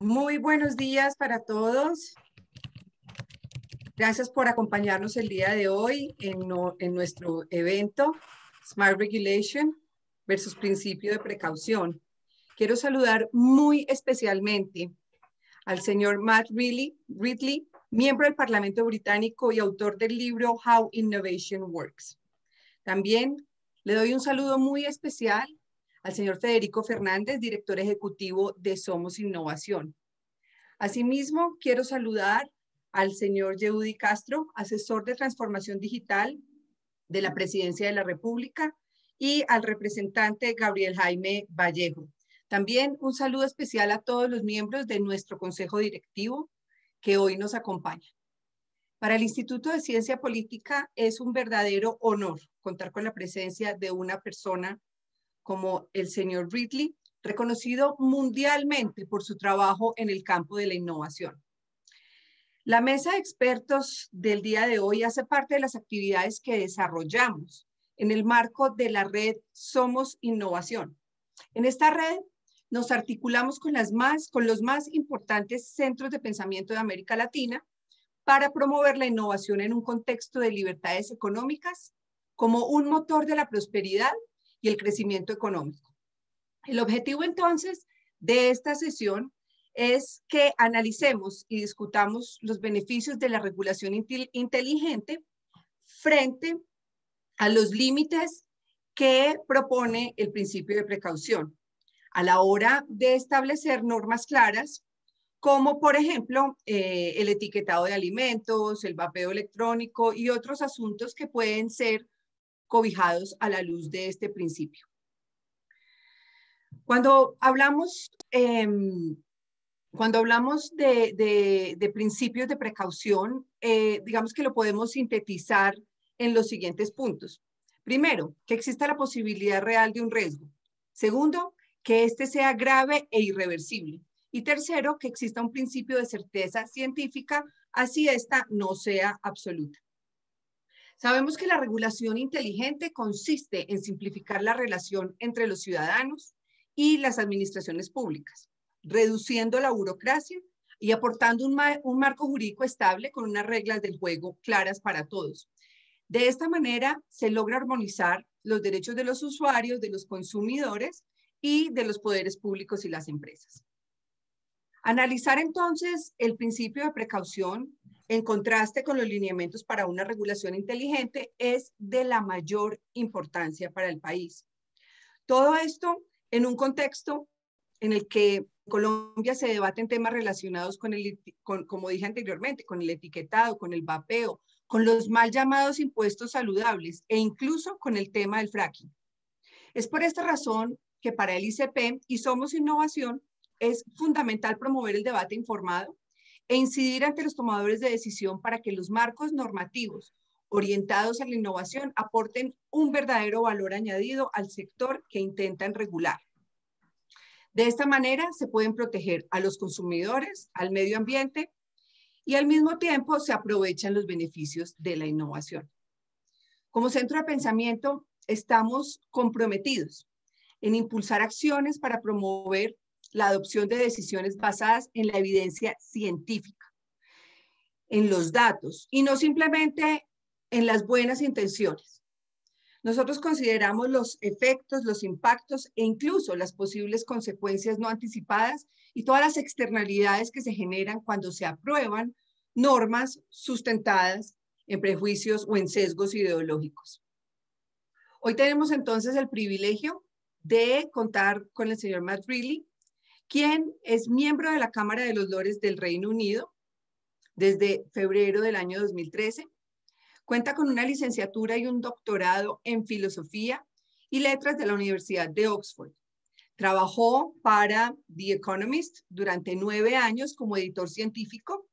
Muy buenos días para todos. Gracias por acompañarnos el día de hoy en nuestro evento Smart Regulation versus Principio de Precaución. Quiero saludar muy especialmente al señor Matt Ridley, miembro del Parlamento Británico y autor del libro How Innovation Works. También le doy un saludo muy especial al señor Federico Fernández, director ejecutivo de Somos Innovación. Asimismo, quiero saludar al señor Yehudi Castro, asesor de transformación digital de la Presidencia de la República, y al representante Gabriel Jaime Vallejo. También un saludo especial a todos los miembros de nuestro Consejo Directivo que hoy nos acompañan. Para el Instituto de Ciencia Política es un verdadero honor contar con la presencia de una persona como el señor Ridley, reconocido mundialmente por su trabajo en el campo de la innovación. La mesa de expertos del día de hoy hace parte de las actividades que desarrollamos en el marco de la red Somos Innovación. En esta red nos articulamos con los más importantes centros de pensamiento de América Latina para promover la innovación en un contexto de libertades económicas como un motor de la prosperidad y el crecimiento económico. El objetivo entonces de esta sesión es que analicemos y discutamos los beneficios de la regulación inteligente frente a los límites que propone el principio de precaución a la hora de establecer normas claras, como por ejemplo el etiquetado de alimentos, el vapeo electrónico y otros asuntos que pueden ser cobijados a la luz de este principio. Cuando hablamos de principios de precaución, digamos que lo podemos sintetizar en los siguientes puntos. Primero, que exista la posibilidad real de un riesgo. Segundo, que este sea grave e irreversible. Y tercero, que exista un principio de certeza científica, así esta no sea absoluta. Sabemos que la regulación inteligente consiste en simplificar la relación entre los ciudadanos y las administraciones públicas, reduciendo la burocracia y aportando un marco jurídico estable con unas reglas del juego claras para todos. De esta manera se logra armonizar los derechos de los usuarios, de los consumidores y de los poderes públicos y las empresas. Analizar entonces el principio de precaución en contraste con los lineamientos para una regulación inteligente es de la mayor importancia para el país. Todo esto en un contexto en el que en Colombia se debaten temas relacionados como dije anteriormente, con el etiquetado, con el vapeo, con los mal llamados impuestos saludables e incluso con el tema del fracking. Es por esta razón que para el ICP y Somos Innovación es fundamental promover el debate informado e incidir ante los tomadores de decisión para que los marcos normativos orientados a la innovación aporten un verdadero valor añadido al sector que intentan regular. De esta manera se pueden proteger a los consumidores, al medio ambiente y al mismo tiempo se aprovechan los beneficios de la innovación. Como centro de pensamiento estamos comprometidos en impulsar acciones para promover la adopción de decisiones basadas en la evidencia científica, en los datos y no simplemente en las buenas intenciones. Nosotros consideramos los efectos, los impactos e incluso las posibles consecuencias no anticipadas y todas las externalidades que se generan cuando se aprueban normas sustentadas en prejuicios o en sesgos ideológicos. Hoy tenemos entonces el privilegio de contar con el señor Matt Ridley, quien es miembro de la Cámara de los Lores del Reino Unido desde febrero del año 2013. Cuenta con una licenciatura y un doctorado en Filosofía y Letras de la Universidad de Oxford. Trabajó para The Economist durante 9 años como editor científico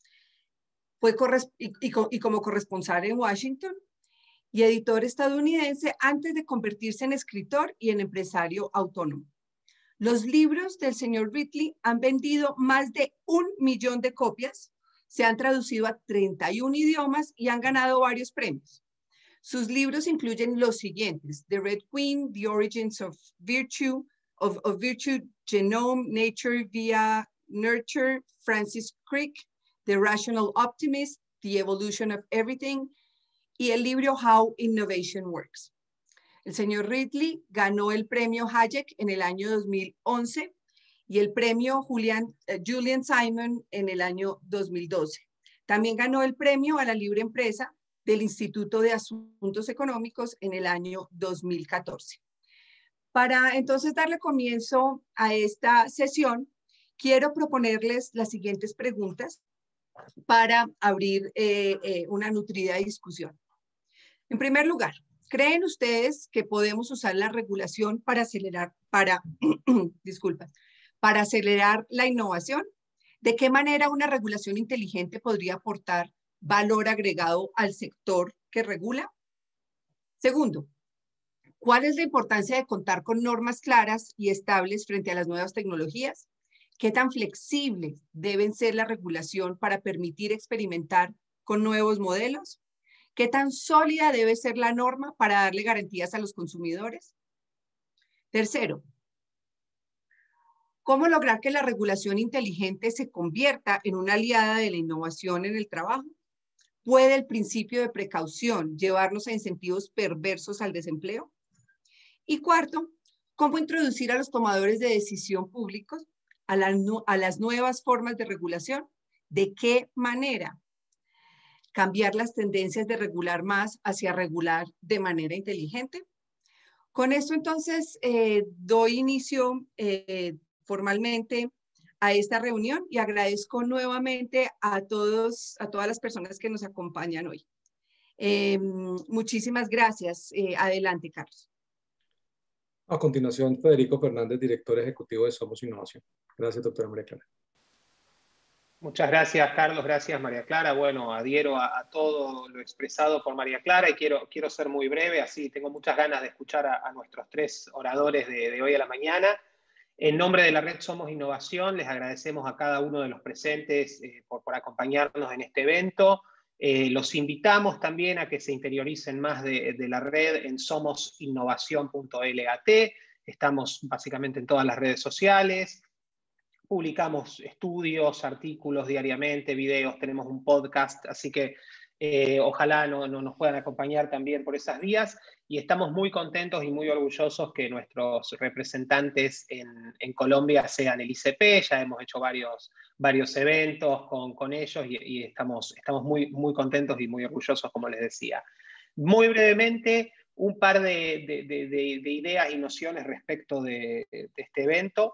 y como corresponsal en Washington y editor estadounidense antes de convertirse en escritor y en empresario autónomo. Los libros del señor Ridley han vendido más de 1 millón de copias, se han traducido a 31 idiomas y han ganado varios premios. Sus libros incluyen los siguientes: The Red Queen, The Origins of Virtue, Virtue, Genome, Nature via Nurture, Francis Crick, The Rational Optimist, The Evolution of Everything, y el libro How Innovation Works. El señor Ridley ganó el premio Hayek en el año 2011 y el premio Julian Simon en el año 2012. También ganó el premio a la libre empresa del Instituto de Asuntos Económicos en el año 2014. Para entonces darle comienzo a esta sesión, quiero proponerles las siguientes preguntas para abrir una nutrida discusión. En primer lugar, ¿creen ustedes que podemos usar la regulación para acelerar, para acelerar la innovación? ¿De qué manera una regulación inteligente podría aportar valor agregado al sector que regula? Segundo, ¿cuál es la importancia de contar con normas claras y estables frente a las nuevas tecnologías? ¿Qué tan flexibles deben ser la regulación para permitir experimentar con nuevos modelos? ¿Qué tan sólida debe ser la norma para darle garantías a los consumidores? Tercero, ¿cómo lograr que la regulación inteligente se convierta en una aliada de la innovación en el trabajo? ¿Puede el principio de precaución llevarnos a incentivos perversos al desempleo? Y cuarto, ¿cómo introducir a los tomadores de decisión públicos a las nuevas formas de regulación? ¿De qué manera? Cambiar las tendencias de regular más hacia regular de manera inteligente. Con esto entonces doy inicio formalmente a esta reunión y agradezco nuevamente a todas las personas que nos acompañan hoy. Muchísimas gracias. Adelante, Carlos. A continuación, Federico Fernández, director ejecutivo de Somos Innovación. Gracias, doctora María Clara. Muchas gracias, Carlos. Gracias, María Clara. Bueno, adhiero a todo lo expresado por María Clara y quiero ser muy breve, así tengo muchas ganas de escuchar a nuestros tres oradores de hoy a la mañana. En nombre de la Red Somos Innovación, les agradecemos a cada uno de los presentes por acompañarnos en este evento. Los invitamos también a que se interioricen más de la red en somosinnovación.lat. Estamos básicamente en todas las redes sociales. Publicamos estudios, artículos diariamente, videos, tenemos un podcast, así que ojalá nos puedan acompañar también por esas vías. Y estamos muy contentos y muy orgullosos que nuestros representantes en Colombia sean el ICP. Ya hemos hecho varios eventos con ellos y estamos muy contentos y muy orgullosos, como les decía. Muy brevemente, un par de ideas y nociones respecto de este evento.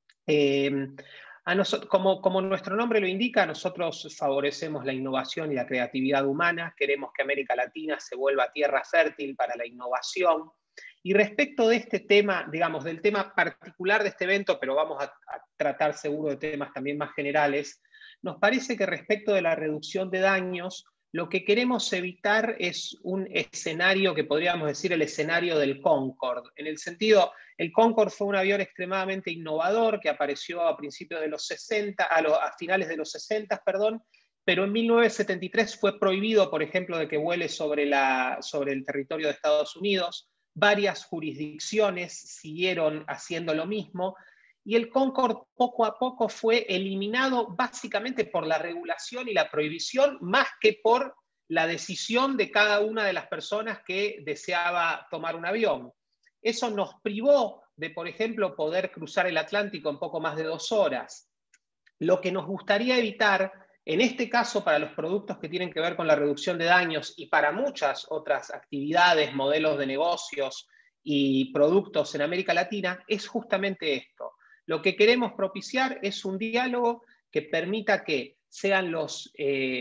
Como nuestro nombre lo indica, nosotros favorecemos la innovación y la creatividad humana. Queremos que América Latina se vuelva tierra fértil para la innovación. Y respecto de este tema, digamos, del tema particular de este evento, pero vamos a tratar seguro de temas también más generales, nos parece que respecto de la reducción de daños, lo que queremos evitar es un escenario que podríamos decir el escenario del Concorde. En el sentido, el Concorde fue un avión extremadamente innovador que apareció a principios de los 60, a finales de los 60, perdón, pero en 1973 fue prohibido, por ejemplo, de que vuele sobre el territorio de Estados Unidos. Varias jurisdicciones siguieron haciendo lo mismo. Y el Concorde poco a poco fue eliminado básicamente por la regulación y la prohibición, más que por la decisión de cada una de las personas que deseaba tomar un avión. Eso nos privó de, por ejemplo, poder cruzar el Atlántico en poco más de 2 horas. Lo que nos gustaría evitar, en este caso para los productos que tienen que ver con la reducción de daños y para muchas otras actividades, modelos de negocios y productos en América Latina, es justamente esto. Lo que queremos propiciar es un diálogo que permita que sean los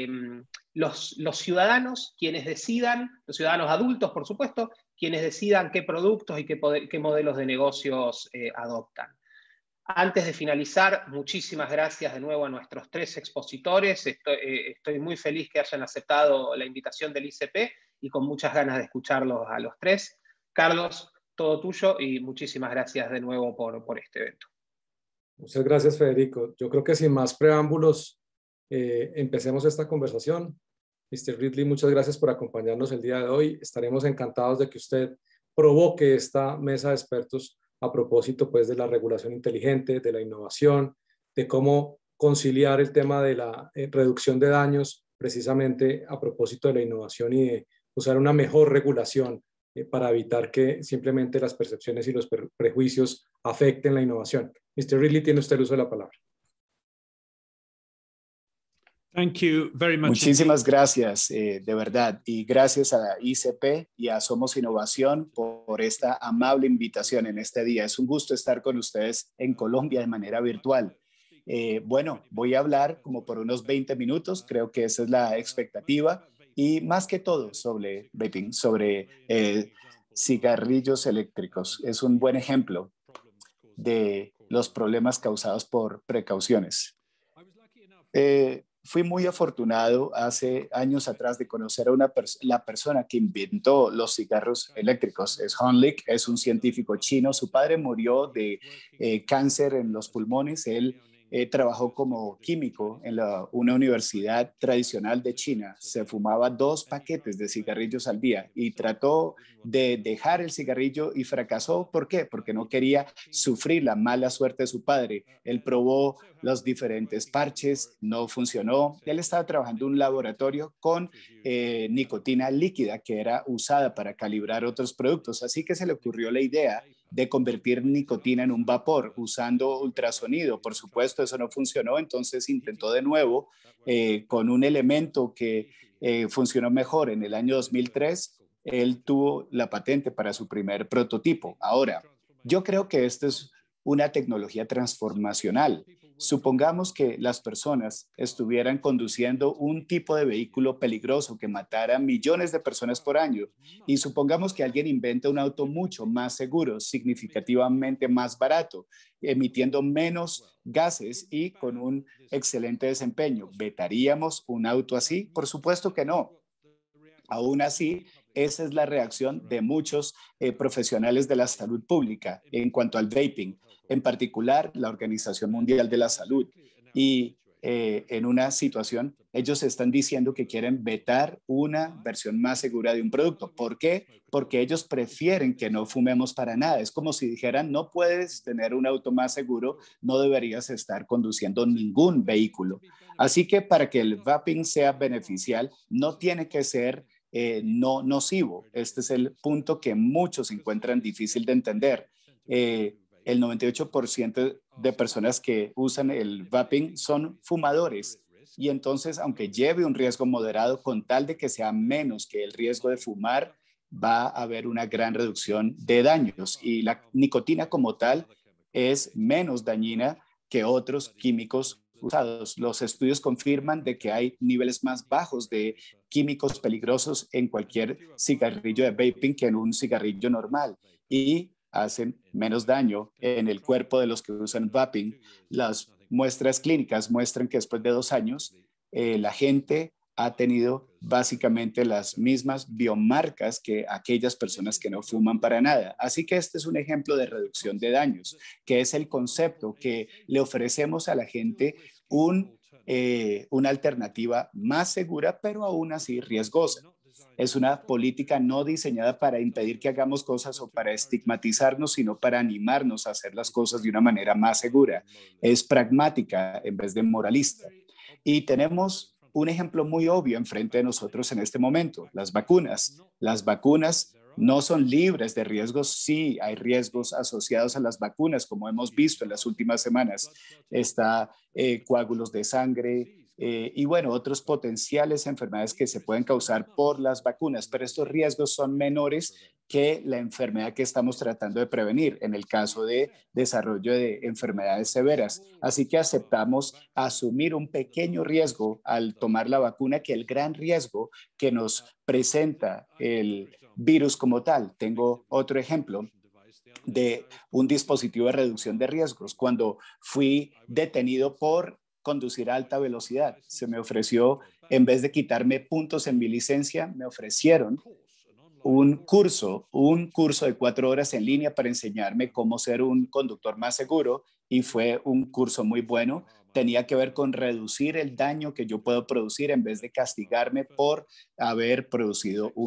ciudadanos quienes decidan, los ciudadanos adultos, por supuesto, quienes decidan qué productos y qué modelos de negocios adoptan. Antes de finalizar, muchísimas gracias de nuevo a nuestros 3 expositores. Estoy muy feliz que hayan aceptado la invitación del ICP y con muchas ganas de escucharlos a los 3. Carlos, todo tuyo y muchísimas gracias de nuevo por este evento. Muchas gracias, Federico. Yo creo que sin más preámbulos, empecemos esta conversación. Mr. Ridley, muchas gracias por acompañarnos el día de hoy. Estaremos encantados de que usted provoque esta mesa de expertos a propósito pues, de la regulación inteligente, de la innovación, de cómo conciliar el tema de la reducción de daños precisamente a propósito de la innovación y de usar una mejor regulación para evitar que simplemente las percepciones y los prejuicios afecten la innovación. Mr. Ridley, tiene usted el uso de la palabra. Thank you very much. Muchísimas gracias, de verdad, y gracias a ICP y a Somos Innovación por esta amable invitación en este día. Es un gusto estar con ustedes en Colombia de manera virtual. Bueno, voy a hablar como por unos 20 minutos, creo que esa es la expectativa, y más que todo sobre vaping, sobre cigarrillos eléctricos. Es un buen ejemplo de los problemas causados por precauciones. Fui muy afortunado hace años atrás de conocer a la persona que inventó los cigarros eléctricos. Es Han Lik, es un científico chino. Su padre murió de cáncer en los pulmones. Él trabajó como químico en una universidad tradicional de China. Se fumaba 2 paquetes de cigarrillos al día y trató de dejar el cigarrillo y fracasó. ¿Por qué? Porque no quería sufrir la mala suerte de su padre. Él probó los diferentes parches, no funcionó. Él estaba trabajando en un laboratorio con nicotina líquida que era usada para calibrar otros productos. Así que se le ocurrió la idea de convertir nicotina en un vapor usando ultrasonido. Por supuesto, eso no funcionó, entonces intentó de nuevo con un elemento que funcionó mejor. En el año 2003, él tuvo la patente para su primer prototipo. Ahora, yo creo que esto es una tecnología transformacional. Supongamos que las personas estuvieran conduciendo un tipo de vehículo peligroso que matara millones de personas por año y supongamos que alguien inventa un auto mucho más seguro, significativamente más barato, emitiendo menos gases y con un excelente desempeño. ¿Vetaríamos un auto así? Por supuesto que no. Aún así, esa es la reacción de muchos profesionales de la salud pública en cuanto al vaping, en particular la Organización Mundial de la Salud. Y en una situación, ellos están diciendo que quieren vetar una versión más segura de un producto. ¿Por qué? Porque ellos prefieren que no fumemos para nada. Es como si dijeran, no puedes tener un auto más seguro, no deberías estar conduciendo ningún vehículo. Así que para que el vaping sea beneficial, no tiene que ser no nocivo. Este es el punto que muchos encuentran difícil de entender. El 98% de personas que usan el vaping son fumadores y entonces, aunque lleve un riesgo moderado, con tal de que sea menos que el riesgo de fumar, va a haber una gran reducción de daños y la nicotina como tal es menos dañina que otros químicos usados. Los estudios confirman de que hay niveles más bajos de químicos peligrosos en cualquier cigarrillo de vaping que en un cigarrillo normal y hacen menos daño en el cuerpo de los que usan vaping. Las muestras clínicas muestran que después de 2 años la gente ha tenido básicamente las mismas biomarcas que aquellas personas que no fuman para nada. Así que este es un ejemplo de reducción de daños, que es el concepto que le ofrecemos a la gente una alternativa más segura, pero aún así riesgosa. Es una política no diseñada para impedir que hagamos cosas o para estigmatizarnos, sino para animarnos a hacer las cosas de una manera más segura. Es pragmática en vez de moralista. Y tenemos un ejemplo muy obvio enfrente de nosotros en este momento, las vacunas. Las vacunas no son libres de riesgos, sí hay riesgos asociados a las vacunas, como hemos visto en las últimas semanas. Está coágulos de sangre y bueno, otros potenciales enfermedades que se pueden causar por las vacunas, pero estos riesgos son menores que la enfermedad que estamos tratando de prevenir en el caso de desarrollo de enfermedades severas. Así que aceptamos asumir un pequeño riesgo al tomar la vacuna que el gran riesgo que nos presenta el virus como tal. Tengo otro ejemplo de un dispositivo de reducción de riesgos. Cuando fui detenido por conducir a alta velocidad, se me ofreció, en vez de quitarme puntos en mi licencia, me ofrecieron un curso de 4 horas en línea para enseñarme cómo ser un conductor más seguro y fue un curso muy bueno. Tenía que ver con reducir el daño que yo puedo producir en vez de castigarme por haber producido un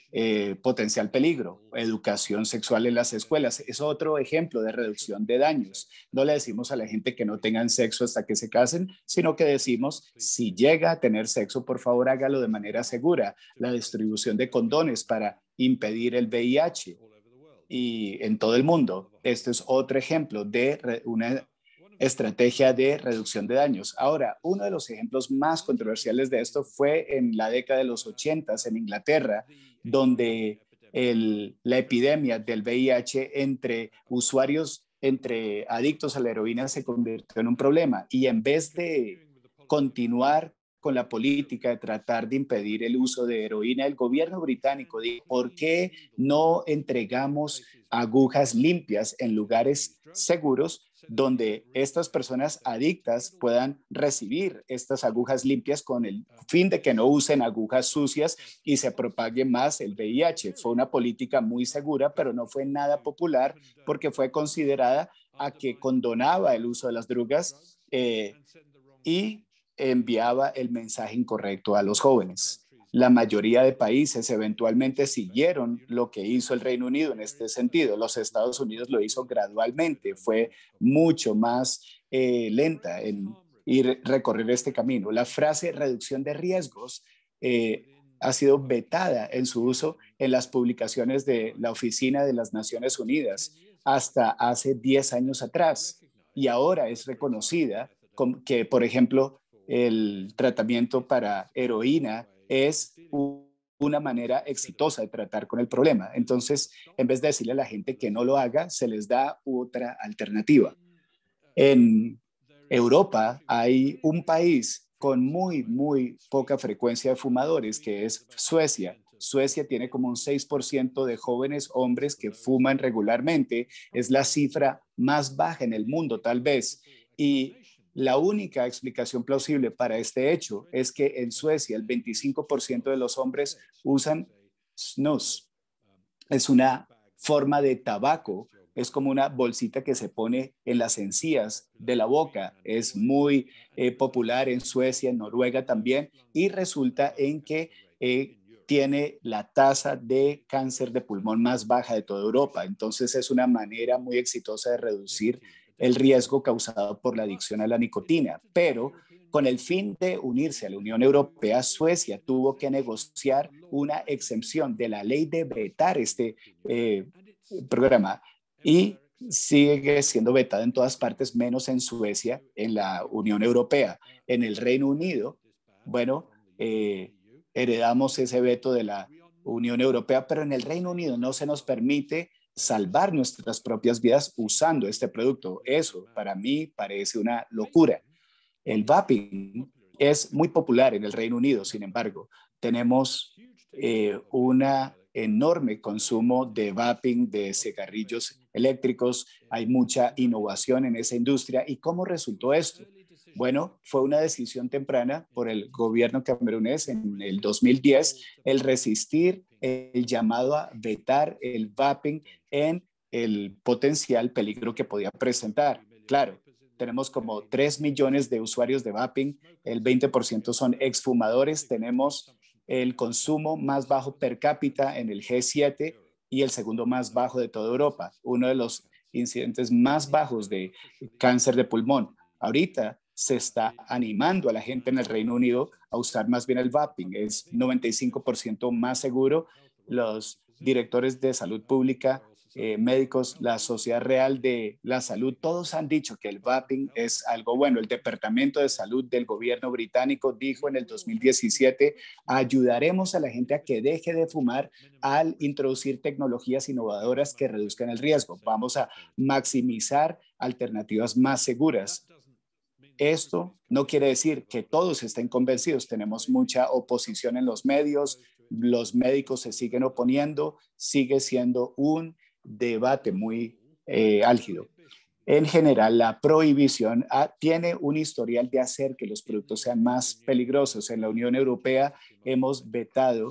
potencial peligro. Educación sexual en las escuelas es otro ejemplo de reducción de daños. No le decimos a la gente que no tengan sexo hasta que se casen, sino que decimos, si llega a tener sexo, por favor hágalo de manera segura. La distribución de condones para impedir el VIH y en todo el mundo. Este es otro ejemplo de una estrategia de reducción de daños. Ahora, uno de los ejemplos más controversiales de esto fue en la década de los 80 en Inglaterra, donde la epidemia del VIH entre usuarios, entre adictos a la heroína se convirtió en un problema. Y en vez de continuar con la política de tratar de impedir el uso de heroína, el gobierno británico dijo, ¿por qué no entregamos agujas limpias en lugares seguros donde estas personas adictas puedan recibir estas agujas limpias con el fin de que no usen agujas sucias y se propague más el VIH? Fue una política muy segura, pero no fue nada popular porque fue considerada a que condonaba el uso de las drogas y enviaba el mensaje incorrecto a los jóvenes. La mayoría de países eventualmente siguieron lo que hizo el Reino Unido en este sentido. Los Estados Unidos lo hizo gradualmente, fue mucho más lenta en ir recorrer este camino. La frase reducción de riesgos ha sido vetada en su uso en las publicaciones de la Oficina de las Naciones Unidas hasta hace 10 años atrás. Y ahora es reconocida como que, por ejemplo, el tratamiento para heroína es una manera exitosa de tratar con el problema. Entonces, en vez de decirle a la gente que no lo haga, se les da otra alternativa. En Europa hay un país con muy poca frecuencia de fumadores, que es Suecia. Suecia tiene como un 6% de jóvenes hombres que fuman regularmente. Es la cifra más baja en el mundo, tal vez. Y la única explicación plausible para este hecho es que en Suecia el 25% de los hombres usan snus. Es una forma de tabaco, es como una bolsita que se pone en las encías de la boca. Es muy popular en Suecia, en Noruega también, y resulta en que tiene la tasa de cáncer de pulmón más baja de toda Europa. Entonces es una manera muy exitosa de reducir el riesgo causado por la adicción a la nicotina. Pero con el fin de unirse a la Unión Europea, Suecia tuvo que negociar una exención de la ley de vetar este programa y sigue siendo vetada en todas partes, menos en Suecia, en la Unión Europea. En el Reino Unido, bueno, heredamos ese veto de la Unión Europea, pero en el Reino Unido no se nos permite salvar nuestras propias vidas usando este producto. Eso para mí parece una locura. El vaping es muy popular en el Reino Unido, sin embargo. Tenemos un enorme consumo de vaping, de cigarrillos eléctricos. Hay mucha innovación en esa industria. ¿Y cómo resultó esto? Bueno, fue una decisión temprana por el gobierno camerunés en el 2010 el resistir el llamado a vetar el vaping en el potencial peligro que podía presentar. Claro, tenemos como 3 millones de usuarios de vaping, el 20% son exfumadores, tenemos el consumo más bajo per cápita en el G7 y el segundo más bajo de toda Europa, uno de los incidentes más bajos de cáncer de pulmón. Ahorita se está animando a la gente en el Reino Unido a usar más bien el vaping, es 95% más seguro. Los directores de salud pública, médicos, la Sociedad Real de la Salud, todos han dicho que el vaping es algo bueno. El Departamento de Salud del gobierno británico dijo en el 2017, ayudaremos a la gente a que deje de fumar al introducir tecnologías innovadoras que reduzcan el riesgo. Vamos a maximizar alternativas más seguras. Esto no quiere decir que todos estén convencidos. Tenemos mucha oposición en los medios, los médicos se siguen oponiendo, sigue siendo un debate muy álgido. En general, la prohibición tiene un historial de hacer que los productos sean más peligrosos. En la Unión Europea hemos vetado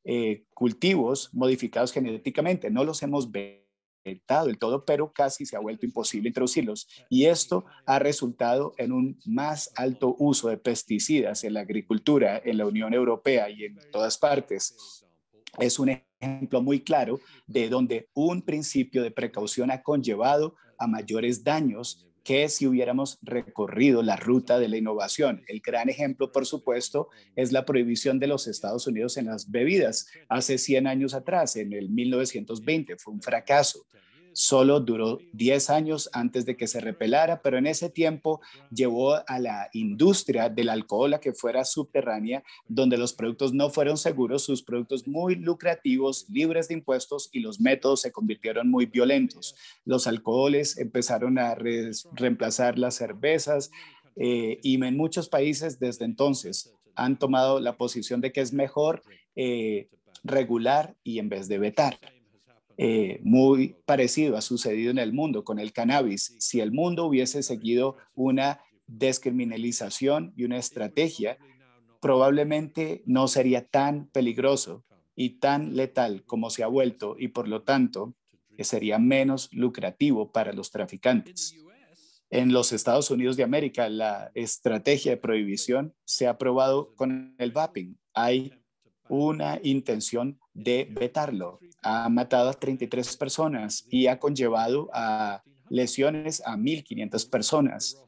cultivos modificados genéticamente. No los hemos vetado del todo, pero casi se ha vuelto imposible introducirlos. Y esto ha resultado en un más alto uso de pesticidas en la agricultura en la Unión Europea y en todas partes. Es un ejemplo muy claro de donde un principio de precaución ha conllevado a mayores daños que si hubiéramos recorrido la ruta de la innovación. El gran ejemplo, por supuesto, es la prohibición de los Estados Unidos en las bebidas. Hace 100 años atrás, en el 1920, fue un fracaso. Solo duró 10 años antes de que se repelara, pero en ese tiempo llevó a la industria del alcohol a que fuera subterránea, donde los productos no fueron seguros, sus productos muy lucrativos, libres de impuestos, y los métodos se convirtieron muy violentos. Los alcoholes empezaron a reemplazar las cervezas y en muchos países desde entonces han tomado la posición de que es mejor regular y en vez de vetar. Muy parecido ha sucedido en el mundo con el cannabis. Si el mundo hubiese seguido una descriminalización y una estrategia, probablemente no sería tan peligroso y tan letal como se ha vuelto, y por lo tanto sería menos lucrativo para los traficantes. En los Estados Unidos de América, la estrategia de prohibición se ha aprobado con el vaping. Hay una intención de vetarlo. Ha matado a 33 personas y ha conllevado a lesiones a 1.500 personas.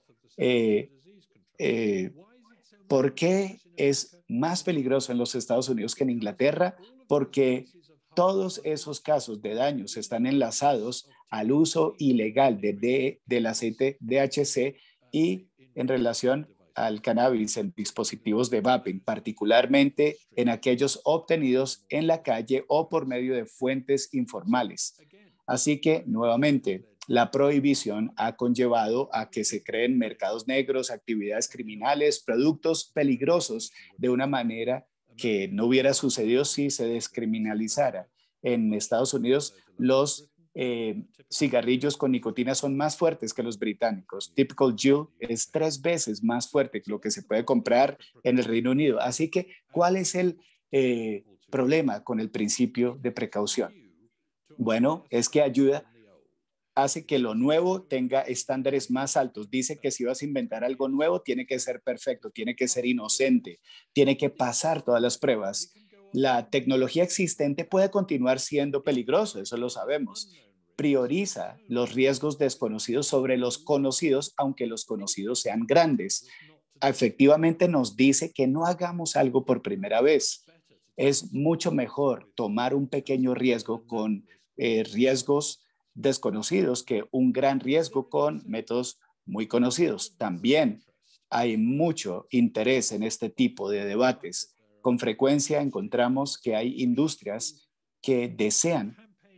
¿Por qué es más peligroso en los Estados Unidos que en Inglaterra? Porque todos esos casos de daños están enlazados al uso ilegal del aceite DHC y en relación al cannabis en dispositivos de vaping, particularmente en aquellos obtenidos en la calle o por medio de fuentes informales. Así que, nuevamente, la prohibición ha conllevado a que se creen mercados negros, actividades criminales, productos peligrosos de una manera que no hubiera sucedido si se descriminalizara. En Estados Unidos, los cigarrillos con nicotina son más fuertes que los británicos. Typical Juul es 3 veces más fuerte que lo que se puede comprar en el Reino Unido. Así que, ¿cuál es el problema con el principio de precaución? Bueno, es que hace que lo nuevo tenga estándares más altos. Dice que si vas a inventar algo nuevo, tiene que ser perfecto, tiene que ser inocente, tiene que pasar todas las pruebas. La tecnología existente puede continuar siendo peligroso, eso lo sabemos. Prioriza los riesgos desconocidos sobre los conocidos, aunque los conocidos sean grandes. Efectivamente nos dice que no hagamos algo por primera vez. Es mucho mejor tomar un pequeño riesgo con riesgos desconocidos que un gran riesgo con métodos muy conocidos. También hay mucho interés en este tipo de debates. Con frecuencia encontramos que hay industrias que desean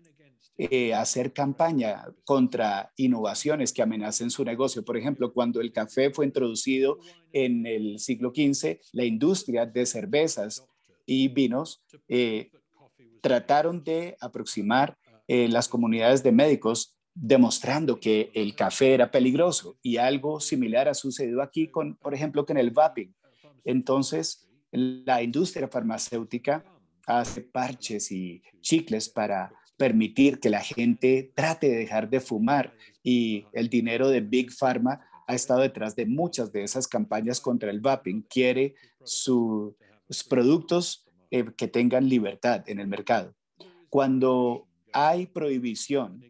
hacer campaña contra innovaciones que amenacen su negocio. Por ejemplo, cuando el café fue introducido en el siglo XV, la industria de cervezas y vinos trataron de aproximar las comunidades de médicos demostrando que el café era peligroso, y algo similar ha sucedido aquí con, por ejemplo, con el vaping. Entonces, la industria farmacéutica hace parches y chicles para permitir que la gente trate de dejar de fumar, y el dinero de Big Pharma ha estado detrás de muchas de esas campañas contra el vaping. Quiere sus productos que tengan libertad en el mercado. Cuando hay prohibición,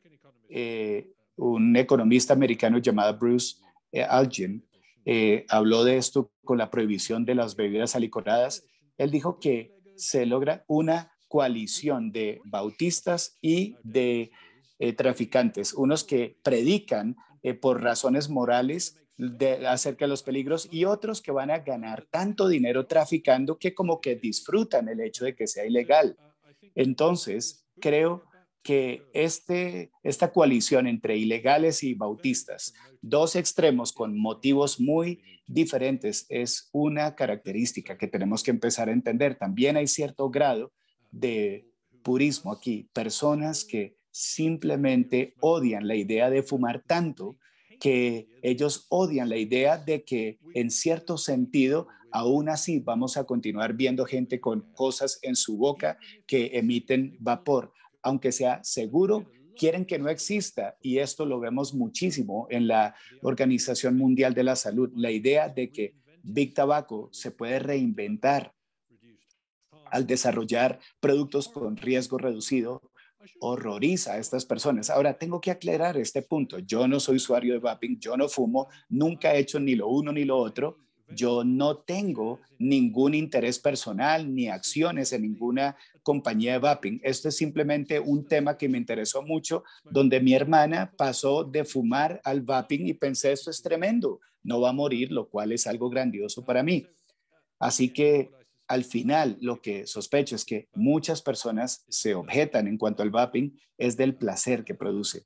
un economista americano llamado Bruce Algen habló de esto con la prohibición de las bebidas alicoradas. Él dijo que se logra una coalición de bautistas y de traficantes, unos que predican por razones morales acerca de los peligros, y otros que van a ganar tanto dinero traficando que como que disfrutan el hecho de que sea ilegal. Entonces, creo que esta coalición entre ilegales y bautistas, dos extremos con motivos muy diferentes, es una característica que tenemos que empezar a entender. También hay cierto grado de purismo aquí, personas que simplemente odian la idea de fumar tanto que ellos odian la idea de que en cierto sentido aún así vamos a continuar viendo gente con cosas en su boca que emiten vapor, aunque sea seguro. Quieren que no exista, y esto lo vemos muchísimo en la Organización Mundial de la Salud, la idea de que Big Tobacco se puede reinventar al desarrollar productos con riesgo reducido, horroriza a estas personas. Ahora, tengo que aclarar este punto. Yo no soy usuario de vaping, yo no fumo, nunca he hecho ni lo uno ni lo otro. Yo no tengo ningún interés personal ni acciones en ninguna compañía de vaping. Esto es simplemente un tema que me interesó mucho, donde mi hermana pasó de fumar al vaping y pensé, esto es tremendo, no va a morir, lo cual es algo grandioso para mí. Así que al final lo que sospecho es que muchas personas se objetan en cuanto al vaping es del placer que produce,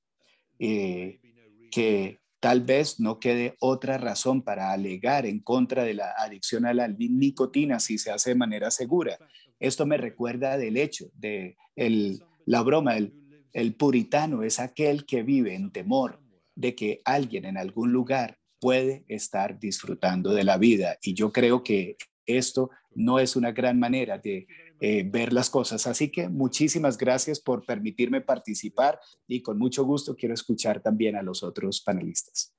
que tal vez no quede otra razón para alegar en contra de la adicción a la nicotina si se hace de manera segura. Esto me recuerda del hecho de la broma, el puritano es aquel que vive en temor de que alguien en algún lugar puede estar disfrutando de la vida. Y yo creo que esto no es una gran manera de ver las cosas. Así que muchísimas gracias por permitirme participar y con mucho gusto quiero escuchar también a los otros panelistas.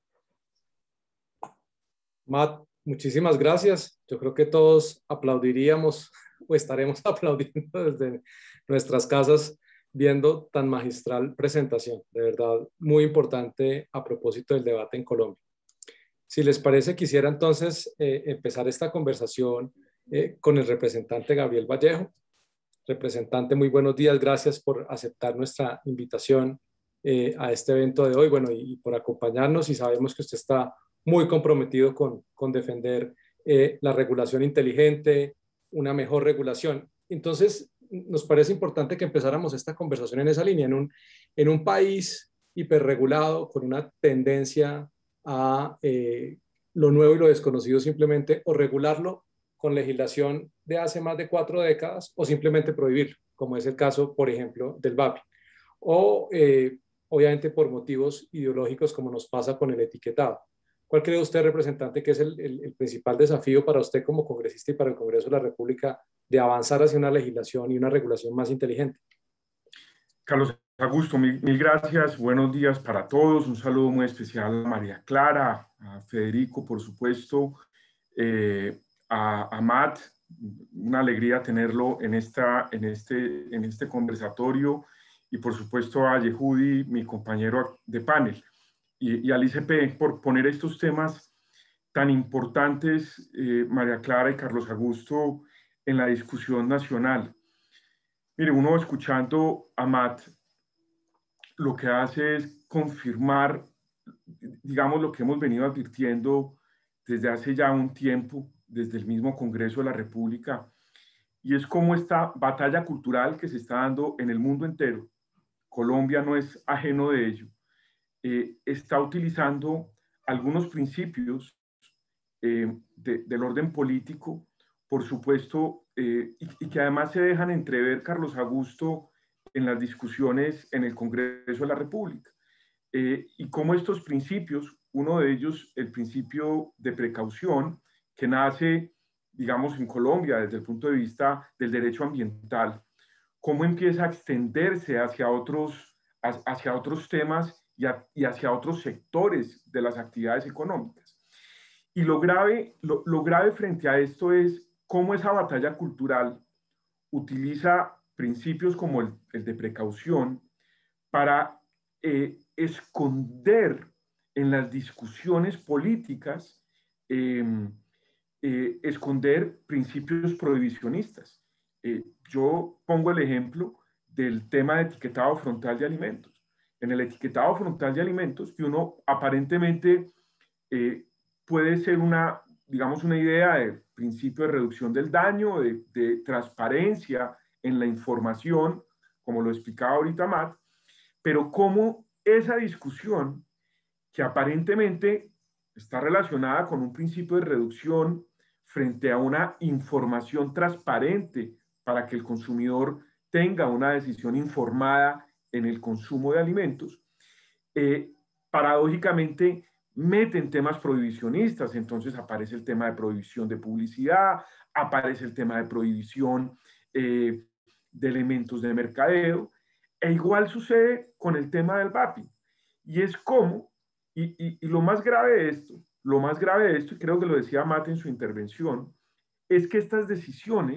Matt, muchísimas gracias. Yo creo que todos aplaudiríamos o estaremos aplaudiendo desde nuestras casas viendo tan magistral presentación. De verdad, muy importante a propósito del debate en Colombia. Si les parece, quisiera entonces empezar esta conversación con el representante Gabriel Vallejo. Representante, muy buenos días. Gracias por aceptar nuestra invitación a este evento de hoy. Bueno, y por acompañarnos. Y sabemos que usted está muy comprometido con defender la regulación inteligente, una mejor regulación. Entonces, nos parece importante que empezáramos esta conversación en esa línea, en un país hiperregulado, con una tendencia a lo nuevo y lo desconocido simplemente, o regularlo con legislación de hace más de 4 décadas, o simplemente prohibirlo, como es el caso, por ejemplo, del vaping. O, obviamente, por motivos ideológicos, como nos pasa con el etiquetado. ¿Cuál cree usted, representante, que es el principal desafío para usted como congresista y para el Congreso de la República de avanzar hacia una legislación y una regulación más inteligente? Carlos Augusto, mil gracias. Buenos días para todos. Un saludo muy especial a María Clara, a Federico, por supuesto, a Matt. Una alegría tenerlo en este conversatorio, y por supuesto a Yehudi, mi compañero de panel, y al ICP por poner estos temas tan importantes, María Clara y Carlos Augusto, en la discusión nacional. Mire, uno escuchando a Matt, lo que hace es confirmar, digamos, lo que hemos venido advirtiendo desde hace ya un tiempo, desde el mismo Congreso de la República, y es cómo esta batalla cultural que se está dando en el mundo entero, Colombia no es ajeno de ello, está utilizando algunos principios del orden político, por supuesto, y que además se dejan entrever, Carlos Augusto, en las discusiones en el Congreso de la República. Y cómo estos principios, uno de ellos, el principio de precaución, que nace, digamos, en Colombia desde el punto de vista del derecho ambiental, cómo empieza a extenderse hacia otros temas y hacia otros sectores de las actividades económicas. Y lo grave frente a esto es cómo esa batalla cultural utiliza principios como el de precaución para esconder en las discusiones políticas, esconder principios prohibicionistas. Yo pongo el ejemplo del tema de etiquetado frontal de alimentos. En el etiquetado frontal de alimentos, que uno aparentemente puede ser digamos, una idea de principio de reducción del daño, de transparencia en la información, como lo explicaba ahorita Matt, pero cómo esa discusión, que aparentemente está relacionada con un principio de reducción frente a una información transparente para que el consumidor tenga una decisión informada en el consumo de alimentos, paradójicamente meten temas prohibicionistas. Entonces aparece el tema de prohibición de publicidad, aparece el tema de prohibición de elementos de mercadeo, e igual sucede con el tema del vaping. Y es como, y lo más grave de esto, y creo que lo decía Matt en su intervención, es que estas decisiones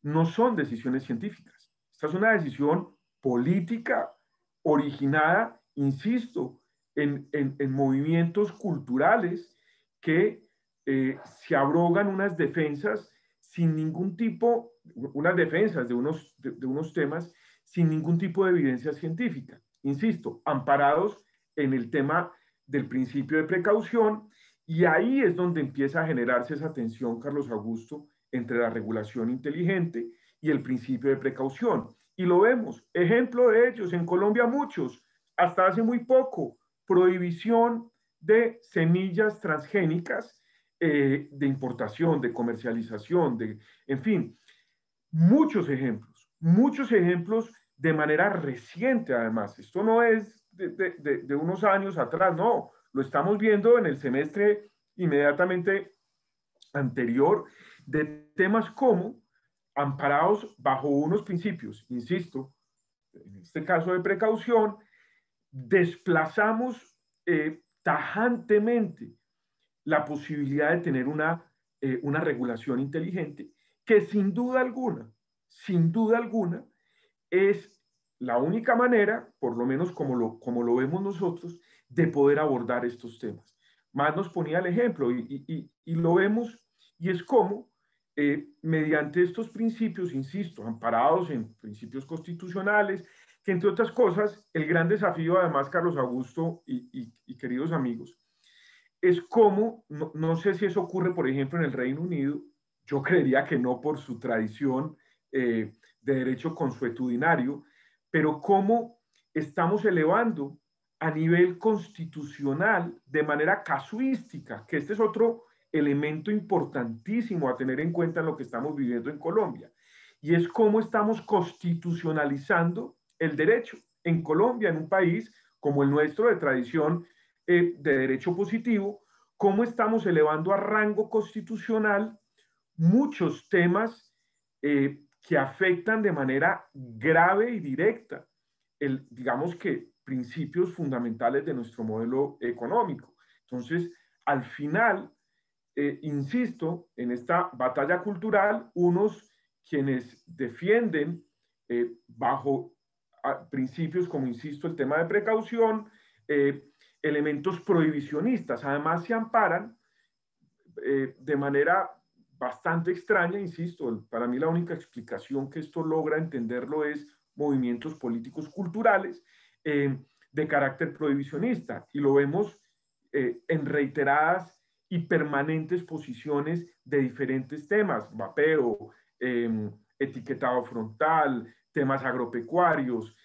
no son decisiones científicas. Esta es una decisión política originada, insisto, en movimientos culturales que se abrogan unas defensas sin ningún tipo, unas defensas de unos temas sin ningún tipo de evidencia científica. Insisto, amparados en el tema del principio de precaución, y ahí es donde empieza a generarse esa tensión, Carlos Augusto, entre la regulación inteligente y el principio de precaución. Y lo vemos, ejemplo de ellos, en Colombia muchos, hasta hace muy poco, prohibición de semillas transgénicas, de importación, de comercialización, en fin, muchos ejemplos de manera reciente además. Esto no es de unos años atrás, no, lo estamos viendo en el semestre inmediatamente anterior, de temas como, amparados bajo unos principios, insisto, en este caso de precaución, desplazamos tajantemente la posibilidad de tener una regulación inteligente que sin duda alguna, es la única manera, por lo menos como lo vemos nosotros, de poder abordar estos temas. Más nos ponía el ejemplo y lo vemos, y es como mediante estos principios, insisto, amparados en principios constitucionales, que entre otras cosas, el gran desafío además, Carlos Augusto y queridos amigos, es como, no sé si eso ocurre, por ejemplo, en el Reino Unido, yo creería que no por su tradición de derecho consuetudinario, pero cómo estamos elevando a nivel constitucional de manera casuística, que este es otro elemento importantísimo a tener en cuenta en lo que estamos viviendo en Colombia, y es cómo estamos constitucionalizando el derecho en Colombia, en un país como el nuestro de tradición de derecho positivo, cómo estamos elevando a rango constitucional muchos temas que afectan de manera grave y directa, digamos que principios fundamentales de nuestro modelo económico. Entonces, al final, insisto, en esta batalla cultural, unos quienes defienden bajo principios como, insisto, el tema de precaución, elementos prohibicionistas, además se amparan de manera bastante extraña, insisto, para mí la única explicación que esto logra entenderlo es movimientos políticos culturales de carácter prohibicionista, y lo vemos en reiteradas y permanentes posiciones de diferentes temas, vapeo, etiquetado frontal, temas agropecuarios,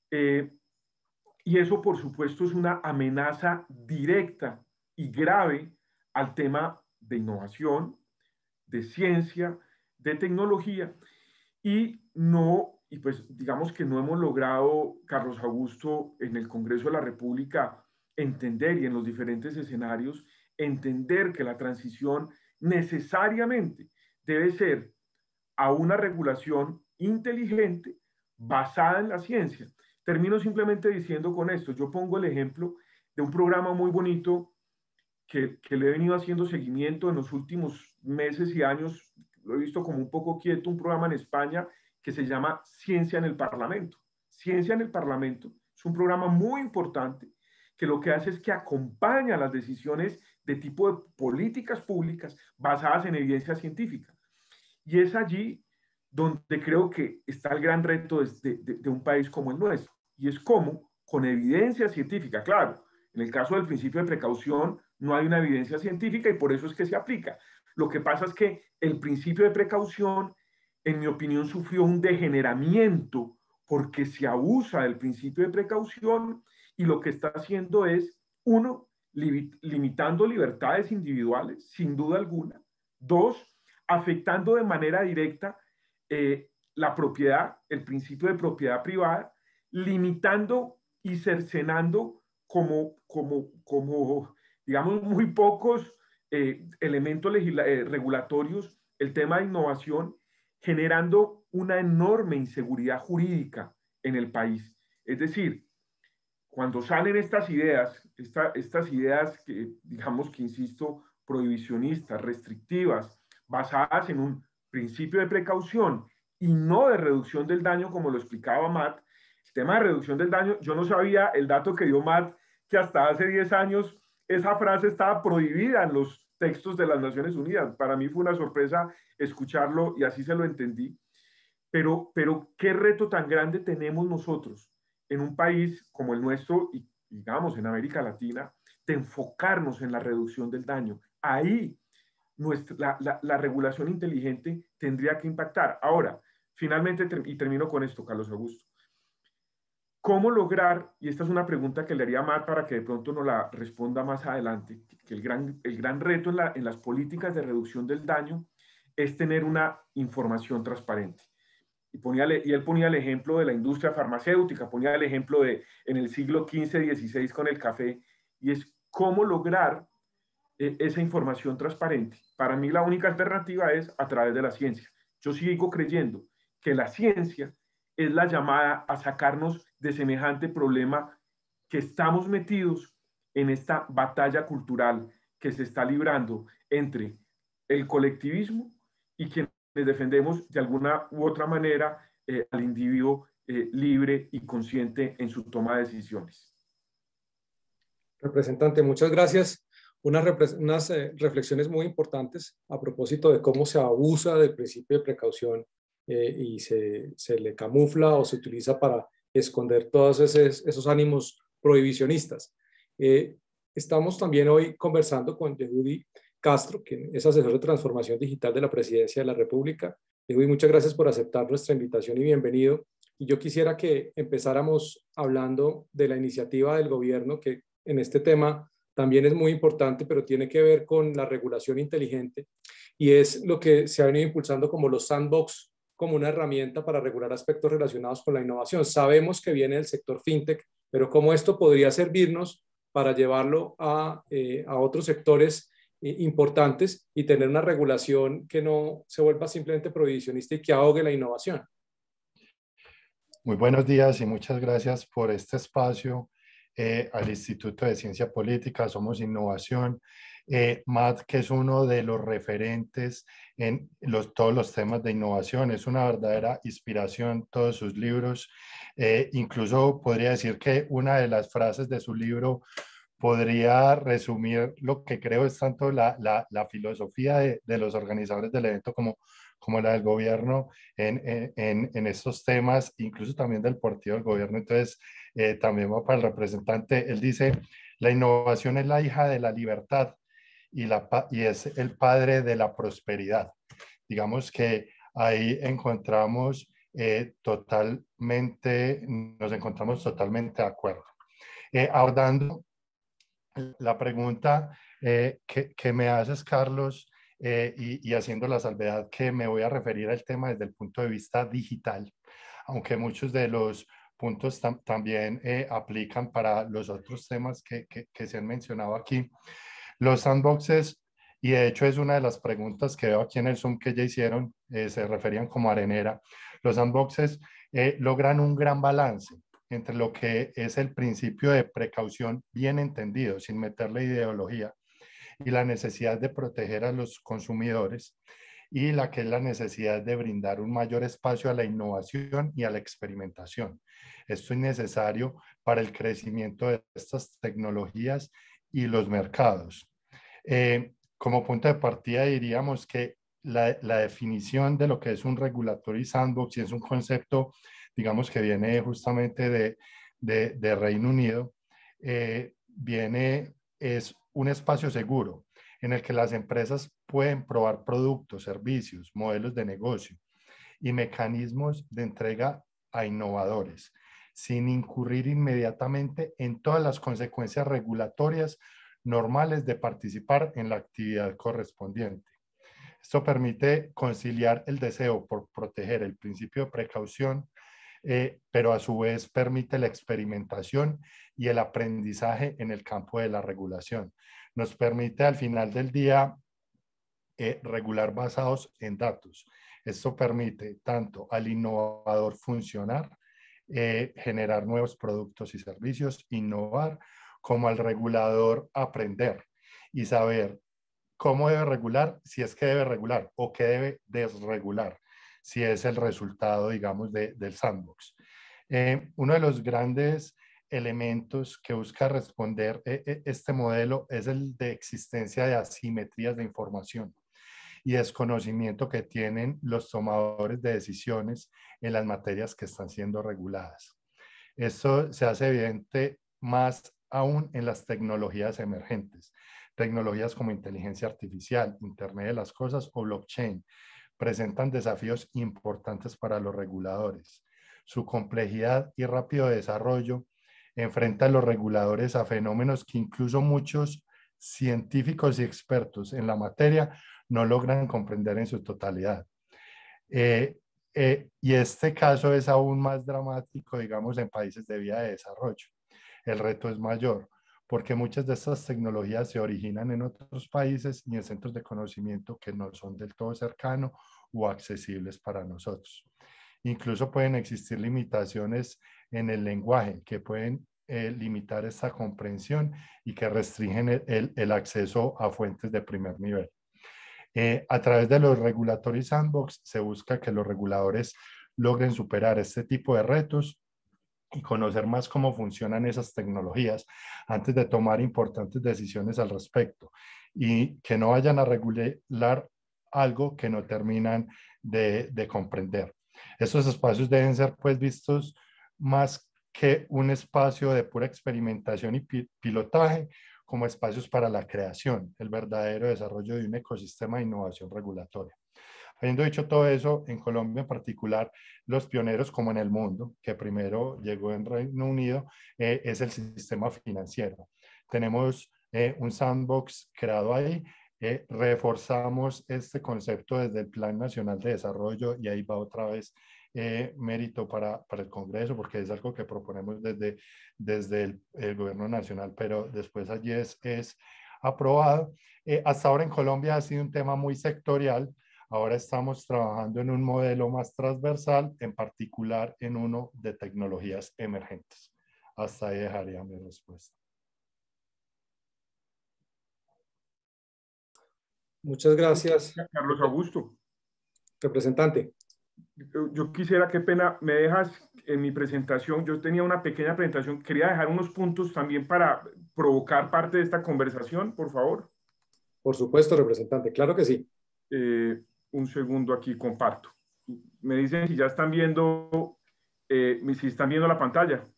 y eso por supuesto es una amenaza directa y grave al tema de innovación, de ciencia, de tecnología, y pues digamos que no hemos logrado, Carlos Augusto, en el Congreso de la República entender, y en los diferentes escenarios, entender que la transición necesariamente debe ser a una regulación inteligente basada en la ciencia. Termino simplemente diciendo con esto, yo pongo el ejemplo de un programa muy bonito que le he venido haciendo seguimiento en los últimos meses y años, lo he visto como un poco quieto, un programa en España que se llama Ciencia en el Parlamento. Ciencia en el Parlamento es un programa muy importante que lo que hace es que acompaña las decisiones de tipo de políticas públicas basadas en evidencia científica. Y es allí donde creo que está el gran reto de un país como el nuestro, y es cómo, con evidencia científica, claro, en el caso del principio de precaución no hay una evidencia científica y por eso es que se aplica. Lo que pasa es que el principio de precaución, en mi opinión, sufrió un degeneramiento porque se abusa del principio de precaución, y lo que está haciendo es, uno, limitando libertades individuales, sin duda alguna. Dos, afectando de manera directa la propiedad, el principio de propiedad privada, limitando y cercenando como digamos, muy pocos elementos regulatorios el tema de innovación, generando una enorme inseguridad jurídica en el país. Es decir, cuando salen estas ideas que, digamos que, insisto, prohibicionistas, restrictivas, basadas en un principio de precaución y no de reducción del daño, como lo explicaba Matt. El tema de reducción del daño, yo no sabía el dato que dio Matt, que hasta hace 10 años esa frase estaba prohibida en los textos de las Naciones Unidas. Para mí fue una sorpresa escucharlo y así se lo entendí. Pero qué reto tan grande tenemos nosotros en un país como el nuestro y digamos en América Latina, de enfocarnos en la reducción del daño. Ahí la regulación inteligente tendría que impactar. Ahora, finalmente, y termino con esto, Carlos Augusto, ¿cómo lograr, y esta es una pregunta que le haría a Matt para que de pronto nos la responda más adelante, que el gran reto en las políticas de reducción del daño es tener una información transparente? Y él ponía el ejemplo de la industria farmacéutica, ponía el ejemplo de en el siglo XV, XVI con el café, y es cómo lograr esa información transparente. Para mí la única alternativa es a través de la ciencia. Yo sigo creyendo que la ciencia es la llamada a sacarnos de semejante problema que estamos metidos en esta batalla cultural que se está librando entre el colectivismo y quienes defendemos de alguna u otra manera al individuo libre y consciente en su toma de decisiones. Representante, muchas gracias. Unas reflexiones muy importantes a propósito de cómo se abusa del principio de precaución y se le camufla o se utiliza para esconder todos esos ánimos prohibicionistas. Estamos también hoy conversando con Yehudi Castro, quien es asesor de transformación digital de la Presidencia de la República. Yehudi, muchas gracias por aceptar nuestra invitación y bienvenido. Y yo quisiera que empezáramos hablando de la iniciativa del gobierno, que en este tema también es muy importante, pero tiene que ver con la regulación inteligente, y es lo que se ha venido impulsando como los sandbox, como una herramienta para regular aspectos relacionados con la innovación. Sabemos que viene del sector fintech, pero cómo esto podría servirnos para llevarlo a otros sectores importantes y tener una regulación que no se vuelva simplemente prohibicionista y que ahogue la innovación. Muy buenos días y muchas gracias por este espacio al Instituto de Ciencia Política, Somos Innovación. Matt, que es uno de los referentes en todos los temas de innovación, es una verdadera inspiración todos sus libros. Incluso podría decir que una de las frases de su libro podría resumir lo que creo es tanto la filosofía de los organizadores del evento como la del gobierno en estos temas, incluso también del partido del gobierno. Entonces, también va para el representante. Él dice, la innovación es la hija de la libertad y es el padre de la prosperidad. Digamos que ahí nos encontramos totalmente de acuerdo. Abordando la pregunta que me haces, Carlos, y haciendo la salvedad que me voy a referir al tema desde el punto de vista digital, aunque muchos de los puntos también aplican para los otros temas que se han mencionado aquí. Los sandboxes, y de hecho es una de las preguntas que veo aquí en el Zoom que ya hicieron, se referían como arenera. Los sandboxes logran un gran balance entre lo que es el principio de precaución bien entendido, sin meterle ideología, y la necesidad de proteger a los consumidores, y la que es la necesidad de brindar un mayor espacio a la innovación y a la experimentación. Esto es necesario para el crecimiento de estas tecnologías y los mercados. Como punto de partida diríamos que la definición de lo que es un regulatory sandbox, y es un concepto, digamos, que viene justamente de Reino Unido, es un espacio seguro en el que las empresas pueden probar productos, servicios, modelos de negocio y mecanismos de entrega a innovadores, sin incurrir inmediatamente en todas las consecuencias regulatorias normales de participar en la actividad correspondiente. Esto permite conciliar el deseo por proteger el principio de precaución, pero a su vez permite la experimentación y el aprendizaje en el campo de la regulación. Nos permite al final del día regular basados en datos. Esto permite tanto al innovador funcionar, generar nuevos productos y servicios, innovar, como al regulador aprender y saber cómo debe regular, si es que debe regular o qué debe desregular, si es el resultado, digamos, del sandbox. Uno de los grandes elementos que busca responder este modelo es el de existencia de asimetrías de información y desconocimiento que tienen los tomadores de decisiones en las materias que están siendo reguladas. Esto se hace evidente más aún en las tecnologías emergentes. Tecnologías como inteligencia artificial, Internet de las Cosas o blockchain presentan desafíos importantes para los reguladores. Su complejidad y rápido desarrollo enfrenta a los reguladores a fenómenos que incluso muchos científicos y expertos en la materia no logran comprender en su totalidad. Y este caso es aún más dramático, digamos, en países de vía de desarrollo. El reto es mayor, porque muchas de estas tecnologías se originan en otros países y en centros de conocimiento que no son del todo cercanos o accesibles para nosotros. Incluso pueden existir limitaciones en el lenguaje que pueden limitar esta comprensión y que restringen el acceso a fuentes de primer nivel. A través de los Regulatory Sandbox se busca que los reguladores logren superar este tipo de retos y conocer más cómo funcionan esas tecnologías antes de tomar importantes decisiones al respecto y que no vayan a regular algo que no terminan de comprender. Estos espacios deben ser pues vistos más que un espacio de pura experimentación y pilotaje, como espacios para la creación, el verdadero desarrollo de un ecosistema de innovación regulatoria. Habiendo dicho todo eso, en Colombia en particular, los pioneros como en el mundo, que primero llegó en Reino Unido, es el sistema financiero. Tenemos un sandbox creado ahí, reforzamos este concepto desde el Plan Nacional de Desarrollo y ahí va otra vez mérito para el Congreso, porque es algo que proponemos desde el Gobierno Nacional, pero después allí es aprobado. Hasta ahora en Colombia ha sido un tema muy sectorial. Ahora estamos trabajando en un modelo más transversal, en particular en uno de tecnologías emergentes. Hasta ahí dejaría mi respuesta. Muchas gracias. Carlos Augusto. Representante. Yo quisiera, qué pena, me dejas en mi presentación, yo tenía una pequeña presentación, quería dejar unos puntos también para provocar parte de esta conversación, por favor. Por supuesto, representante, claro que sí. Un segundo aquí, comparto. Me dicen si ya están viendo, si están viendo la pantalla.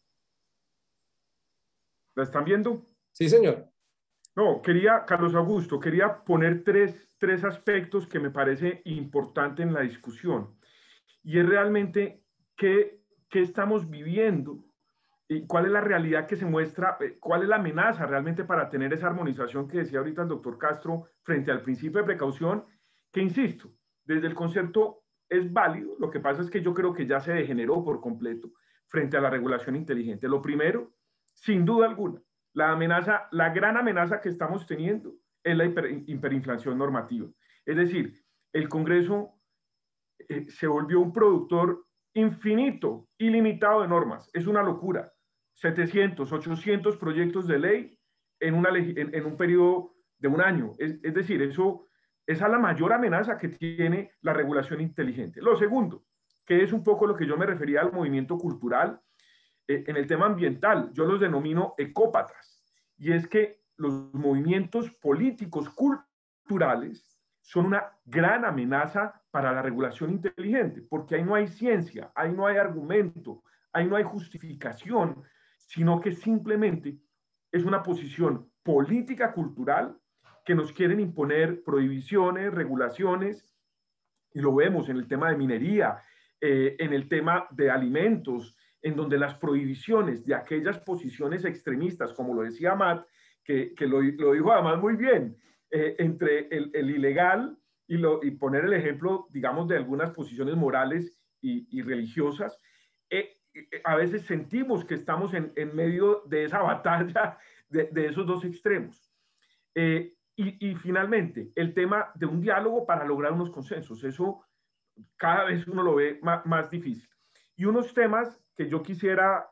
¿La están viendo? Sí, señor. No, Carlos Augusto, quería poner tres aspectos que me parece importante en la discusión. Y es realmente qué estamos viviendo y cuál es la realidad que se muestra, cuál es la amenaza realmente para tener esa armonización que decía ahorita el doctor Castro frente al principio de precaución, que insisto, desde el concepto es válido, lo que pasa es que yo creo que ya se degeneró por completo frente a la regulación inteligente. Lo primero, sin duda alguna, la gran amenaza que estamos teniendo es la hiperinflación normativa. Es decir, el Congreso se volvió un productor infinito, ilimitado de normas. Es una locura. 700, 800 proyectos de ley en un periodo de un año. Es decir, esa es la mayor amenaza que tiene la regulación inteligente. Lo segundo, que es un poco lo que yo me refería al movimiento cultural, en el tema ambiental, yo los denomino ecópatras. Y es que los movimientos políticos culturales son una gran amenaza para la regulación inteligente, porque ahí no hay ciencia, ahí no hay argumento, ahí no hay justificación, sino que simplemente es una posición política cultural que nos quieren imponer prohibiciones, regulaciones, y lo vemos en el tema de minería, en el tema de alimentos, en donde las prohibiciones de aquellas posiciones extremistas, como lo decía Matt, que lo dijo además muy bien, entre el ilegal y poner el ejemplo, digamos, de algunas posiciones morales y religiosas, a veces sentimos que estamos en medio de esa batalla de esos dos extremos. Y finalmente, el tema de un diálogo para lograr unos consensos, eso cada vez uno lo ve más difícil. Y unos temas que yo quisiera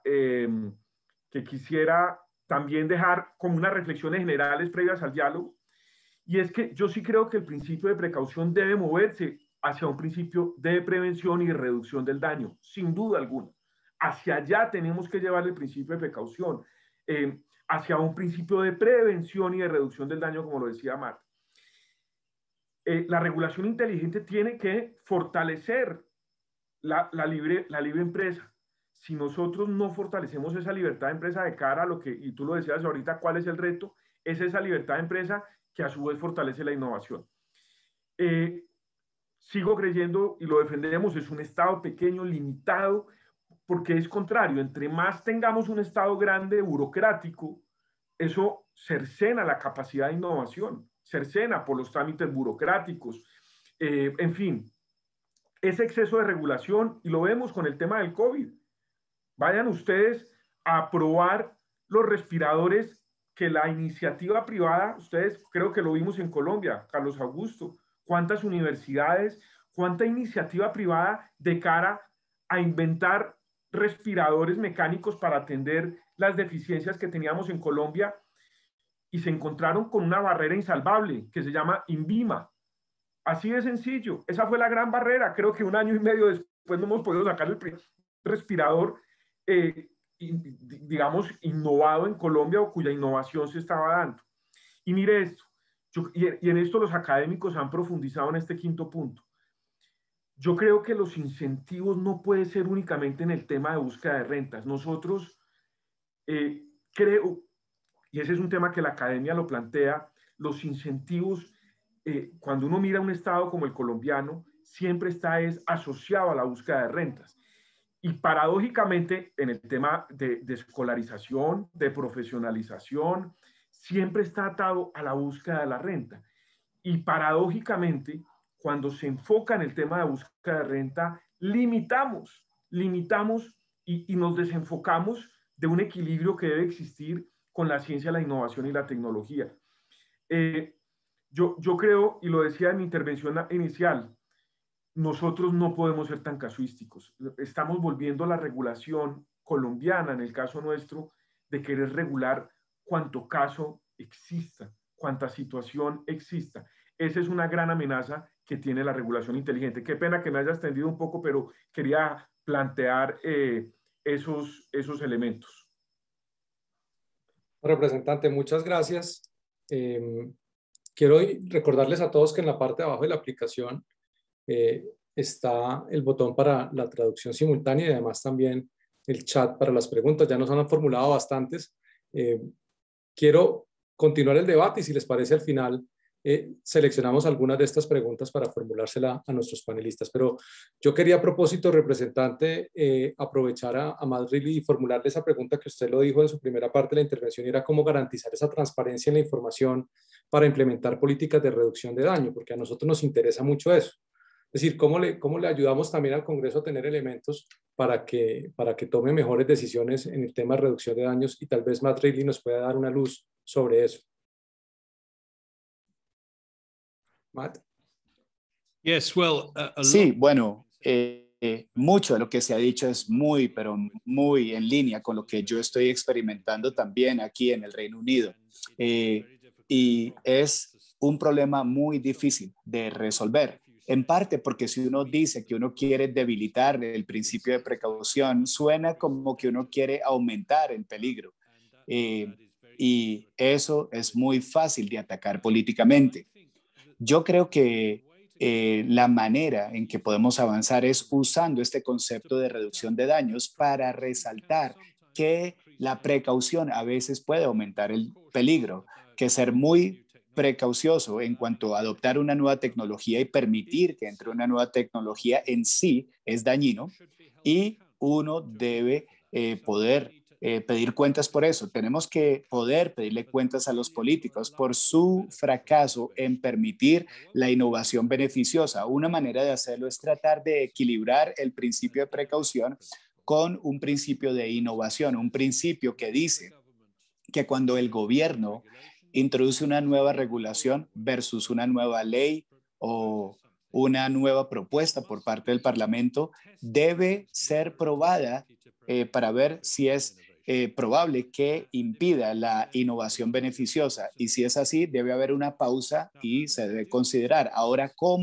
también dejar como unas reflexiones generales previas al diálogo, y es que yo sí creo que el principio de precaución debe moverse hacia un principio de prevención y de reducción del daño, sin duda alguna. Hacia allá tenemos que llevar el principio de precaución, hacia un principio de prevención y de reducción del daño, como lo decía Marta. La regulación inteligente tiene que fortalecer la libre empresa. Si nosotros no fortalecemos esa libertad de empresa de cara a lo que, y tú lo decías ahorita, ¿cuál es el reto? Es esa libertad de empresa que a su vez fortalece la innovación. Sigo creyendo, y lo defendemos, es un Estado pequeño, limitado, porque es contrario. Entre más tengamos un Estado grande, burocrático, eso cercena la capacidad de innovación, cercena por los trámites burocráticos, en fin, ese exceso de regulación, y lo vemos con el tema del COVID. Vayan ustedes a probar los respiradores que la iniciativa privada, ustedes creo que lo vimos en Colombia, Carlos Augusto, cuántas universidades, cuánta iniciativa privada de cara a inventar respiradores mecánicos para atender las deficiencias que teníamos en Colombia, y se encontraron con una barrera insalvable que se llama INVIMA. Así de sencillo, esa fue la gran barrera. Creo que 1 año y medio después no hemos podido sacar el respirador, digamos, innovado en Colombia, o cuya innovación se estaba dando. Y mire esto, y en esto los académicos han profundizado en este quinto punto. Yo creo que los incentivos no pueden ser únicamente en el tema de búsqueda de rentas. Nosotros creo, y ese es un tema que la academia lo plantea, los incentivos, cuando uno mira un estado como el colombiano, siempre está asociado a la búsqueda de rentas. Y paradójicamente, en el tema de escolarización, de profesionalización, siempre está atado a la búsqueda de la renta. Y paradójicamente, cuando se enfoca en el tema de búsqueda de renta, limitamos y nos desenfocamos de un equilibrio que debe existir con la ciencia, la innovación y la tecnología. Yo creo, y lo decía en mi intervención inicial, nosotros no podemos ser tan casuísticos. Estamos volviendo a la regulación colombiana, en el caso nuestro, de querer regular cuánto caso exista, cuánta situación exista. Esa es una gran amenaza que tiene la regulación inteligente. Qué pena que me haya extendido un poco, pero quería plantear esos elementos. Representante, muchas gracias. Quiero recordarles a todos que en la parte de abajo de la aplicación está el botón para la traducción simultánea y además también el chat para las preguntas. Ya nos han formulado bastantes. Quiero continuar el debate y si les parece al final seleccionamos algunas de estas preguntas para formulársela a nuestros panelistas. Pero yo quería a propósito, representante, aprovechar a Madrid y formularle esa pregunta que usted lo dijo en su primera parte de la intervención, y era cómo garantizar esa transparencia en la información para implementar políticas de reducción de daño, porque a nosotros nos interesa mucho eso. Es decir, cómo le ayudamos también al Congreso a tener elementos para que tome mejores decisiones en el tema de reducción de daños, y tal vez Matt Ridley nos pueda dar una luz sobre eso. Matt. Yes, well, sí, bueno, mucho de lo que se ha dicho es muy, pero muy en línea con lo que yo estoy experimentando también aquí en el Reino Unido. Y es un problema muy difícil de resolver. En parte porque si uno dice que uno quiere debilitar el principio de precaución, suena como que uno quiere aumentar el peligro. Y eso es muy fácil de atacar políticamente. Yo creo que la manera en que podemos avanzar es usando este concepto de reducción de daños para resaltar que la precaución a veces puede aumentar el peligro, que ser muy precaucioso en cuanto a adoptar una nueva tecnología y permitir que entre una nueva tecnología en sí es dañino, y uno debe poder pedir cuentas por eso. Tenemos que poder pedirle cuentas a los políticos por su fracaso en permitir la innovación beneficiosa. Una manera de hacerlo es tratar de equilibrar el principio de precaución con un principio de innovación, un principio que dice que cuando el gobierno introduce una nueva regulación versus una nueva ley o una nueva propuesta por parte del Parlamento, debe ser probada para ver si es probable que impida la innovación beneficiosa, y si es así, debe haber una pausa y se debe considerar. Ahora, ¿cómo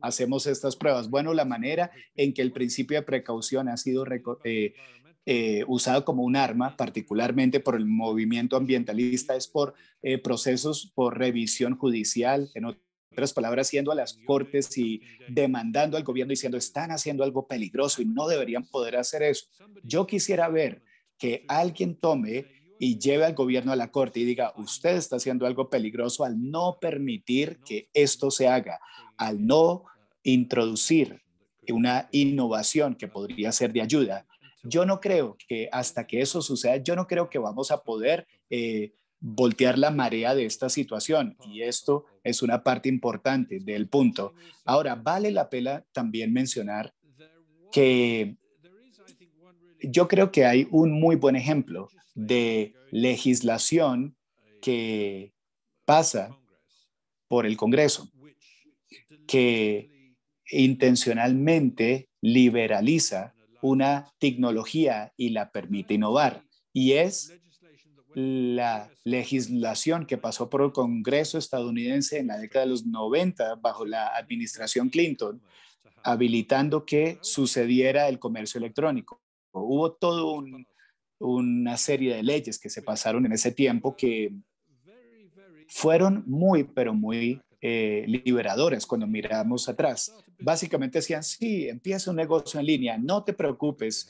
hacemos estas pruebas? Bueno, la manera en que el principio de precaución ha sido usado como un arma, particularmente por el movimiento ambientalista, es por procesos por revisión judicial, en otras palabras, yendo a las cortes y demandando al gobierno diciendo están haciendo algo peligroso y no deberían poder hacer eso. Yo quisiera ver que alguien tome y lleve al gobierno a la corte y diga, usted está haciendo algo peligroso al no permitir que esto se haga, al no introducir una innovación que podría ser de ayuda. Yo no creo que hasta que eso suceda, yo no creo que vamos a poder voltear la marea de esta situación, y esto es una parte importante del punto. Ahora, vale la pena también mencionar que yo creo que hay un muy buen ejemplo de legislación que pasa por el Congreso, que intencionalmente liberaliza una tecnología y la permite innovar. Y es la legislación que pasó por el Congreso estadounidense en la década de los 90 bajo la administración Clinton, habilitando que sucediera el comercio electrónico. Hubo una serie de leyes que se pasaron en ese tiempo que fueron muy, pero muy liberadoras cuando miramos atrás. Básicamente decían, sí, empieza un negocio en línea, no te preocupes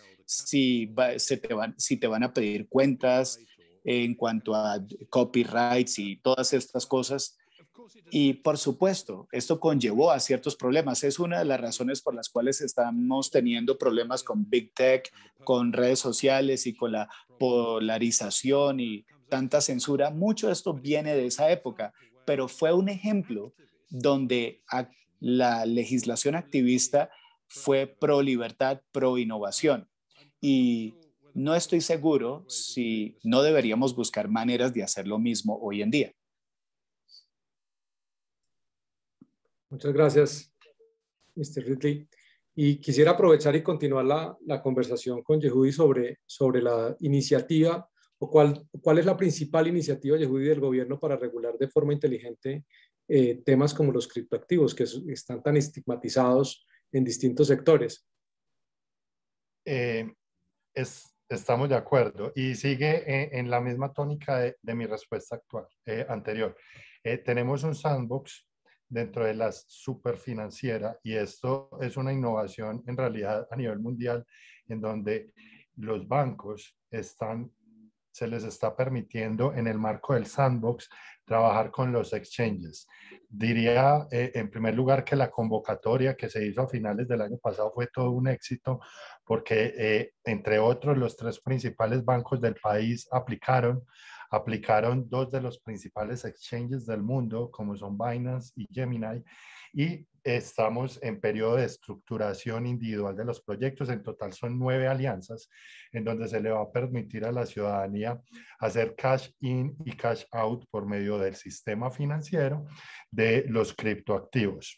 si te van a pedir cuentas en cuanto a copyrights y todas estas cosas. Y por supuesto, esto conllevó a ciertos problemas. Es una de las razones por las cuales estamos teniendo problemas con Big Tech, con redes sociales y con la polarización y tanta censura. Mucho de esto viene de esa época, pero fue un ejemplo donde la legislación activista fue pro libertad, pro innovación. Y no estoy seguro si no deberíamos buscar maneras de hacer lo mismo hoy en día. Muchas gracias, Mr. Ridley. Y quisiera aprovechar y continuar la conversación con Yehudi sobre la iniciativa o cuál es la principal iniciativa, Yehudi, del gobierno para regular de forma inteligente temas como los criptoactivos, que están tan estigmatizados en distintos sectores. Estamos de acuerdo y sigue en la misma tónica de mi respuesta anterior. Tenemos un sandbox dentro de la superfinanciera y esto es una innovación en realidad a nivel mundial en donde los bancos se les está permitiendo en el marco del sandbox trabajar con los exchanges. Diría en primer lugar que la convocatoria que se hizo a finales del año pasado fue todo un éxito porque entre otros los 3 principales bancos del país aplicaron 2 de los principales exchanges del mundo como son Binance y Gemini y estamos en periodo de estructuración individual de los proyectos. En total son 9 alianzas en donde se le va a permitir a la ciudadanía hacer cash in y cash out por medio del sistema financiero de los criptoactivos.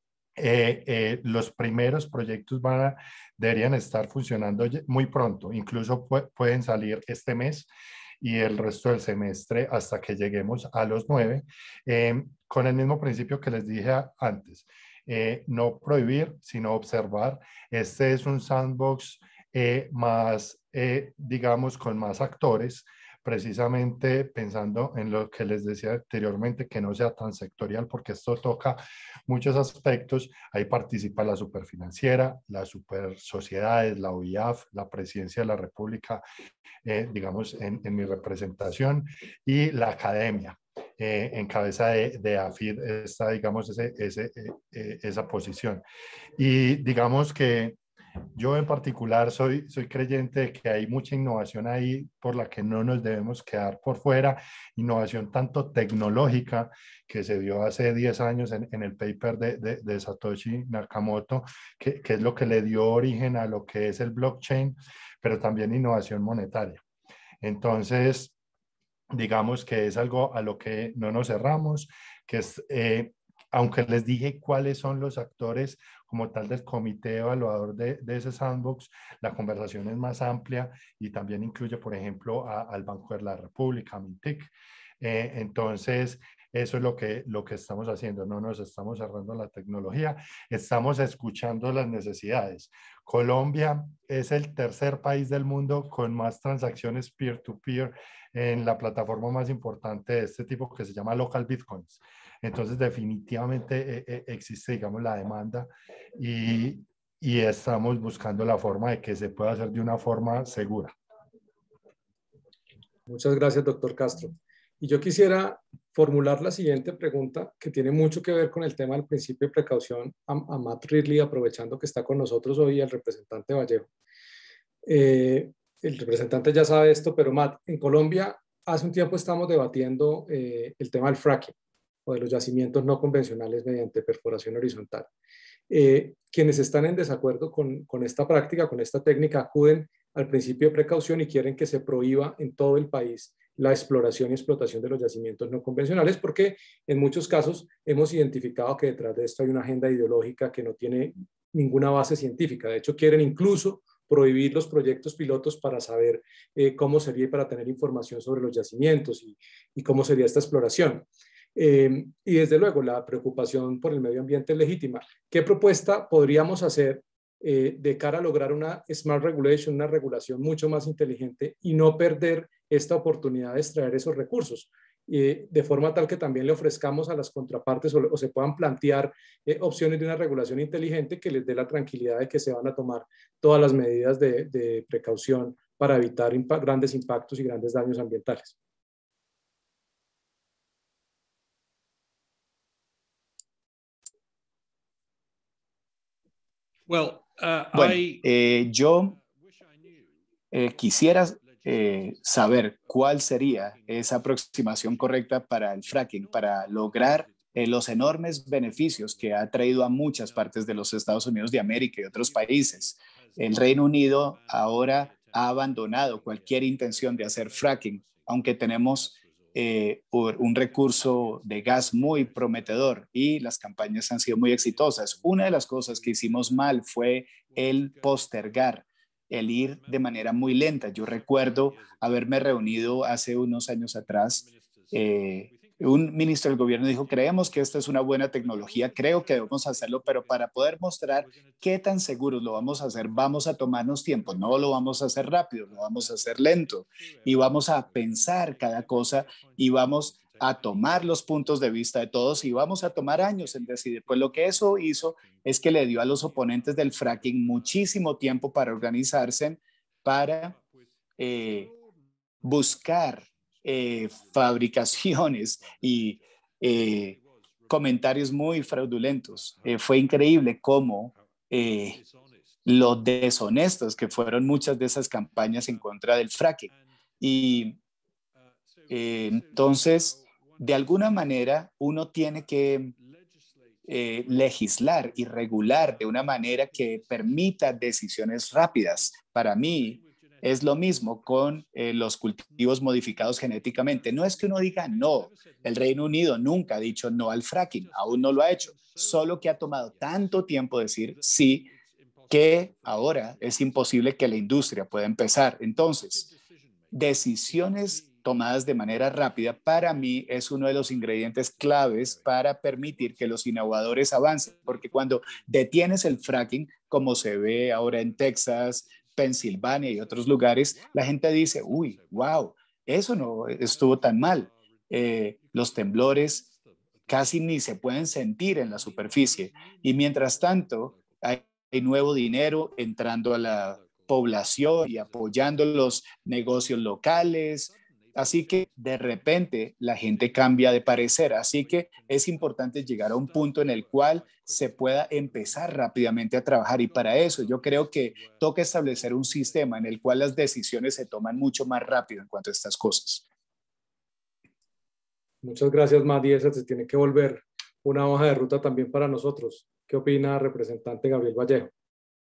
Los primeros proyectos deberían estar funcionando muy pronto, incluso pueden salir este mes y el resto del semestre hasta que lleguemos a los 9, con el mismo principio que les dije antes. No prohibir, sino observar. Este es un sandbox más, digamos, con más actores, precisamente pensando en lo que les decía anteriormente, que no sea tan sectorial, porque esto toca muchos aspectos. Ahí participa la superfinanciera, las supersociedades, la OIAF, la Presidencia de la República, digamos, en mi representación, y la academia. En cabeza de AFID está, digamos, esa posición. Y digamos que yo en particular soy creyente de que hay mucha innovación ahí por la que no nos debemos quedar por fuera, innovación tanto tecnológica que se dio hace 10 años en el paper de Satoshi Nakamoto, que es lo que le dio origen a lo que es el blockchain, pero también innovación monetaria. Entonces, digamos que es algo a lo que no nos cerramos, que es, aunque les dije cuáles son los actores como tal del comité evaluador de ese sandbox, la conversación es más amplia y también incluye, por ejemplo, al Banco de la República, a MINTIC. Entonces, Eso es lo que estamos haciendo. No nos estamos cerrando a la tecnología, estamos escuchando las necesidades. Colombia es el tercer país del mundo con más transacciones peer-to-peer en la plataforma más importante de este tipo que se llama Local Bitcoins. Entonces, definitivamente existe, digamos, la demanda y estamos buscando la forma de que se pueda hacer de una forma segura. Muchas gracias, doctor Castro. Y yo quisiera formular la siguiente pregunta que tiene mucho que ver con el tema del principio de precaución a Matt Ridley, aprovechando que está con nosotros hoy el representante Vallejo. El representante ya sabe esto, pero Matt, en Colombia hace un tiempo estamos debatiendo el tema del fracking o de los yacimientos no convencionales mediante perforación horizontal. Quienes están en desacuerdo con esta práctica, con esta técnica, acuden al principio de precaución y quieren que se prohíba en todo el país la exploración y explotación de los yacimientos no convencionales, porque en muchos casos hemos identificado que detrás de esto hay una agenda ideológica que no tiene ninguna base científica. De hecho, quieren incluso prohibir los proyectos pilotos para saber cómo sería y para tener información sobre los yacimientos y cómo sería esta exploración. Y desde luego la preocupación por el medio ambiente es legítima. ¿Qué propuesta podríamos hacer de cara a lograr una smart regulation, una regulación mucho más inteligente y no perder esta oportunidad de extraer esos recursos? De forma tal que también le ofrezcamos a las contrapartes o se puedan plantear opciones de una regulación inteligente que les dé la tranquilidad de que se van a tomar todas las medidas de precaución para evitar grandes impactos y grandes daños ambientales. Bueno, yo quisiera saber cuál sería esa aproximación correcta para el fracking, para lograr los enormes beneficios que ha traído a muchas partes de los Estados Unidos de América y otros países. El Reino Unido ahora ha abandonado cualquier intención de hacer fracking, aunque tenemos un recurso de gas muy prometedor y las campañas han sido muy exitosas. Una de las cosas que hicimos mal fue el postergar, el ir de manera muy lenta. Yo recuerdo haberme reunido hace unos años atrás. Un ministro del gobierno dijo, creemos que esta es una buena tecnología, creo que debemos hacerlo, pero para poder mostrar qué tan seguros lo vamos a hacer, vamos a tomarnos tiempo, no lo vamos a hacer rápido, lo vamos a hacer lento y vamos a pensar cada cosa y vamos a tomar los puntos de vista de todos y vamos a tomar años en decidir. Pues lo que eso hizo es que le dio a los oponentes del fracking muchísimo tiempo para organizarse, para buscar fabricaciones y comentarios muy fraudulentos. Fue increíble cómo lo deshonestos que fueron muchas de esas campañas en contra del fracking. Y entonces, de alguna manera, uno tiene que legislar y regular de una manera que permita decisiones rápidas. Para mí, es lo mismo con los cultivos modificados genéticamente. No es que uno diga no. El Reino Unido nunca ha dicho no al fracking, aún no lo ha hecho. Solo que ha tomado tanto tiempo decir sí que ahora es imposible que la industria pueda empezar. Entonces, decisiones tomadas de manera rápida, para mí es uno de los ingredientes claves para permitir que los innovadores avancen, porque cuando detienes el fracking, como se ve ahora en Texas, Pensilvania y otros lugares, la gente dice, uy, wow, eso no estuvo tan mal. Los temblores casi ni se pueden sentir en la superficie y mientras tanto hay nuevo dinero entrando a la población y apoyando los negocios locales. Así que de repente la gente cambia de parecer. Así que es importante llegar a un punto en el cual se pueda empezar rápidamente a trabajar. Y para eso yo creo que toca establecer un sistema en el cual las decisiones se toman mucho más rápido en cuanto a estas cosas. Muchas gracias, Madi. Esa se tiene que volver una hoja de ruta también para nosotros. ¿Qué opina representante Gabriel Vallejo?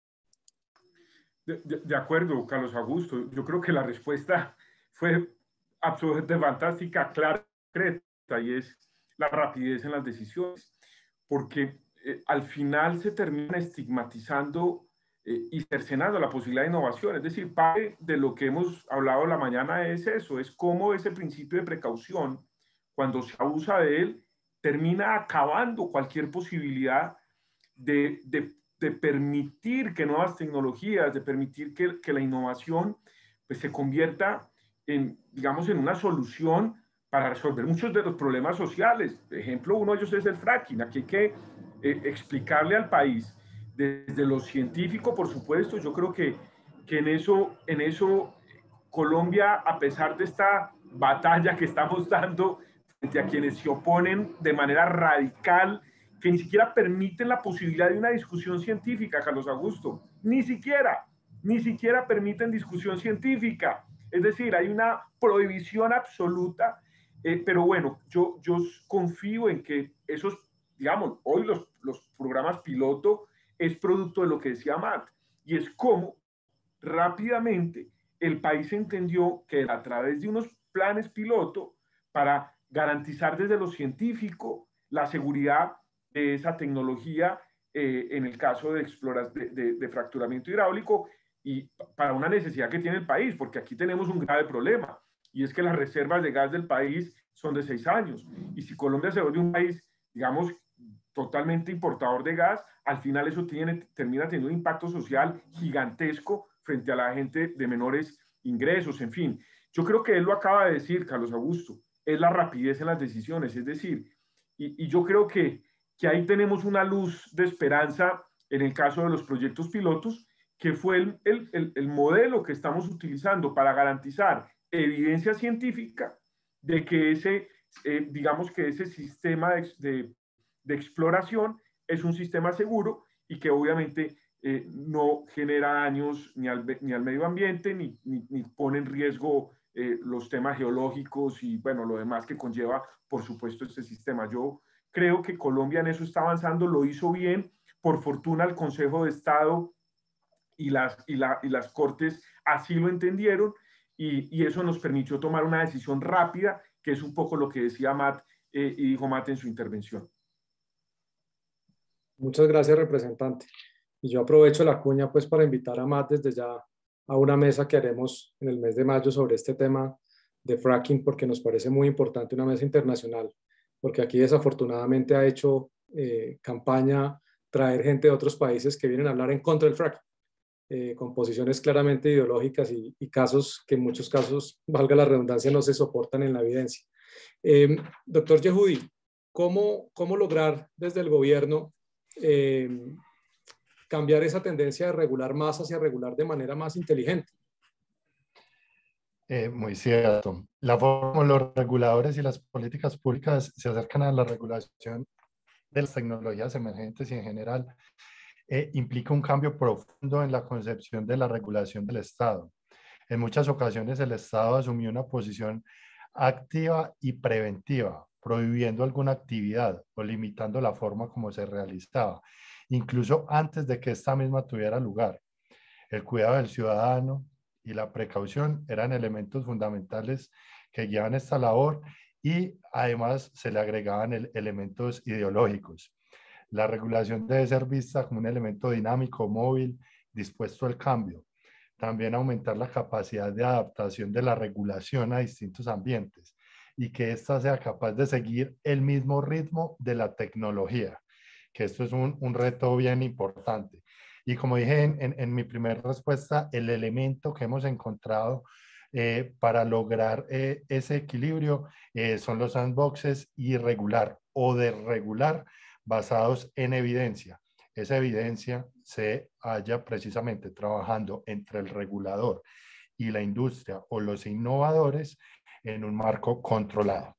De acuerdo, Carlos Augusto. Yo creo que la respuesta fue absolutamente fantástica, clara, concreta, y es la rapidez en las decisiones, porque al final se termina estigmatizando y cercenando la posibilidad de innovación. Es decir, parte de lo que hemos hablado la mañana es eso, es cómo ese principio de precaución, cuando se abusa de él, termina acabando cualquier posibilidad de permitir que nuevas tecnologías, de permitir que la innovación pues, se convierta en, digamos, en una solución para resolver muchos de los problemas sociales. Por ejemplo, uno de ellos es el fracking. Aquí hay que explicarle al país, desde lo científico, por supuesto. Yo creo que en eso Colombia, a pesar de esta batalla que estamos dando frente a quienes se oponen de manera radical, que ni siquiera permiten la posibilidad de una discusión científica, Carlos Augusto, ni siquiera permiten discusión científica. Es decir, hay una prohibición absoluta, pero bueno, yo confío en que esos, digamos, hoy los programas piloto es producto de lo que decía Matt, y es cómo rápidamente el país entendió que a través de unos planes piloto para garantizar desde lo científico la seguridad de esa tecnología en el caso de fracturamiento hidráulico y para una necesidad que tiene el país, porque aquí tenemos un grave problema y es que las reservas de gas del país son de 6 años y si Colombia se vuelve un país, digamos, totalmente importador de gas, al final eso termina teniendo un impacto social gigantesco frente a la gente de menores ingresos, en fin. Yo creo que él lo acaba de decir, Carlos Augusto, es la rapidez en las decisiones, es decir, y yo creo que ahí tenemos una luz de esperanza en el caso de los proyectos pilotos, que fue el modelo que estamos utilizando para garantizar evidencia científica de que digamos que ese sistema de exploración es un sistema seguro y que obviamente no genera daños ni al medio ambiente ni pone en riesgo los temas geológicos y bueno, lo demás que conlleva, por supuesto, este sistema. Yo creo que Colombia en eso está avanzando, lo hizo bien. Por fortuna, el Consejo de Estado y las Cortes así lo entendieron y eso nos permitió tomar una decisión rápida, que es un poco lo que decía Matt y dijo Matt en su intervención. Muchas gracias, representante. Y yo aprovecho la cuña pues para invitar a Matt desde ya a una mesa que haremos en el mes de mayo sobre este tema de fracking, porque nos parece muy importante una mesa internacional, porque aquí desafortunadamente ha hecho campaña traer gente de otros países que vienen a hablar en contra del fracking, con posiciones claramente ideológicas y casos que en muchos casos, valga la redundancia, no se soportan en la evidencia. Doctor Yehudi, ¿cómo lograr desde el gobierno cambiar esa tendencia de regular más hacia regular de manera más inteligente? Muy cierto. La forma como los reguladores y las políticas públicas se acercan a la regulación de las tecnologías emergentes y en general implica un cambio profundo en la concepción de la regulación del Estado. En muchas ocasiones el Estado asumió una posición activa y preventiva, prohibiendo alguna actividad o limitando la forma como se realizaba, incluso antes de que esta misma tuviera lugar. El cuidado del ciudadano y la precaución eran elementos fundamentales que guiaban esta labor y además se le agregaban elementos ideológicos. La regulación debe ser vista como un elemento dinámico, móvil, dispuesto al cambio. También aumentar la capacidad de adaptación de la regulación a distintos ambientes y que ésta sea capaz de seguir el mismo ritmo de la tecnología, que esto es un reto bien importante. Y como dije en mi primera respuesta, el elemento que hemos encontrado para lograr ese equilibrio son los sandboxes irregular o desregular basados en evidencia. Esa evidencia se halla precisamente trabajando entre el regulador y la industria o los innovadores en un marco controlado.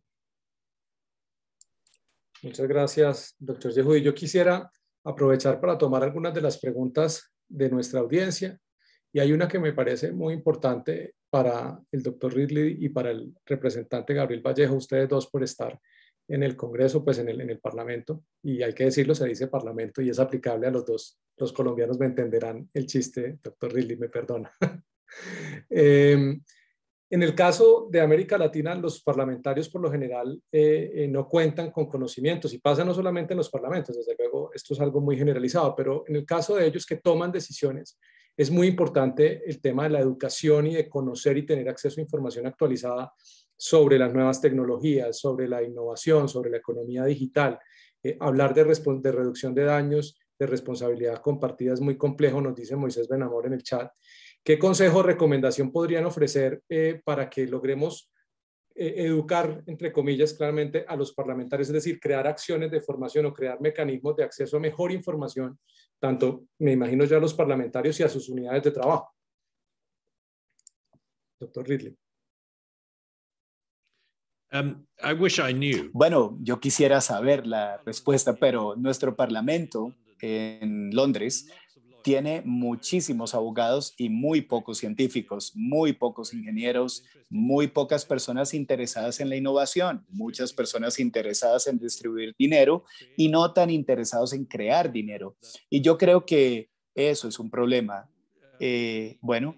Muchas gracias, doctor Yehudi. Yo quisiera aprovechar para tomar algunas de las preguntas de nuestra audiencia y hay una que me parece muy importante para el doctor Ridley y para el representante Gabriel Vallejo, ustedes dos por estar en el Congreso, pues en el Parlamento, y hay que decirlo, se dice Parlamento y es aplicable a los dos. Los colombianos me entenderán el chiste, doctor Ridley, me perdona. En el caso de América Latina, los parlamentarios por lo general no cuentan con conocimientos y pasa no solamente en los parlamentos, desde luego esto es algo muy generalizado, pero en el caso de ellos que toman decisiones, es muy importante el tema de la educación y de conocer y tener acceso a información actualizada sobre las nuevas tecnologías, sobre la innovación, sobre la economía digital. Hablar de reducción de daños, de responsabilidad compartida es muy complejo, nos dice Moisés Benamor en el chat. ¿Qué consejo o recomendación podrían ofrecer para que logremos educar, entre comillas, claramente a los parlamentarios, es decir, crear acciones de formación o crear mecanismos de acceso a mejor información, tanto, me imagino, ya a los parlamentarios y a sus unidades de trabajo? Doctor Ridley. I wish I knew. Bueno, yo quisiera saber la respuesta, pero nuestro parlamento en Londres tiene muchísimos abogados y muy pocos científicos, muy pocos ingenieros, muy pocas personas interesadas en la innovación, muchas personas interesadas en distribuir dinero y no tan interesados en crear dinero. Y yo creo que eso es un problema. Bueno,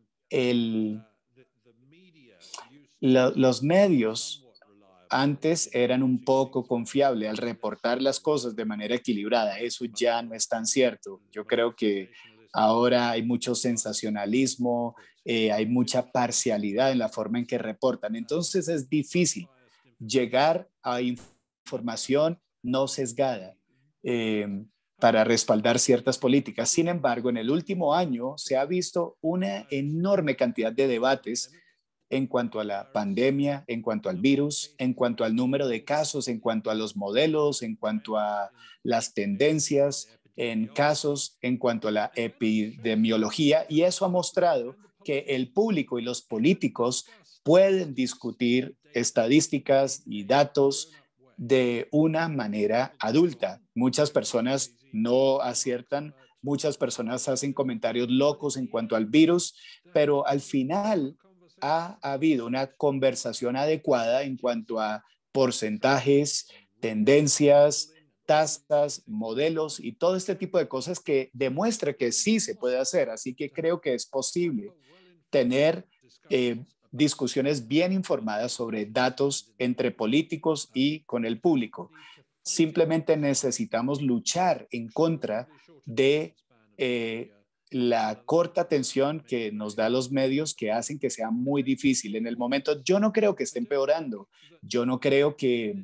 los medios antes eran un poco confiables al reportar las cosas de manera equilibrada. Eso ya no es tan cierto. Yo creo que ahora hay mucho sensacionalismo, hay mucha parcialidad en la forma en que reportan. Entonces es difícil llegar a información no sesgada para respaldar ciertas políticas. Sin embargo, en el último año se ha visto una enorme cantidad de debates en cuanto a la pandemia, en cuanto al virus, en cuanto al número de casos, en cuanto a los modelos, en cuanto a las tendencias, en casos, en cuanto a la epidemiología, y eso ha mostrado que el público y los políticos pueden discutir estadísticas y datos de una manera adulta. Muchas personas no aciertan, muchas personas hacen comentarios locos en cuanto al virus, pero al final ha habido una conversación adecuada en cuanto a porcentajes, tendencias, tasas, modelos y todo este tipo de cosas que demuestra que sí se puede hacer. Así que creo que es posible tener discusiones bien informadas sobre datos entre políticos y con el público. Simplemente necesitamos luchar en contra de la corta atención que nos da los medios que hacen que sea muy difícil. En el momento, yo no creo que esté empeorando. Yo no creo que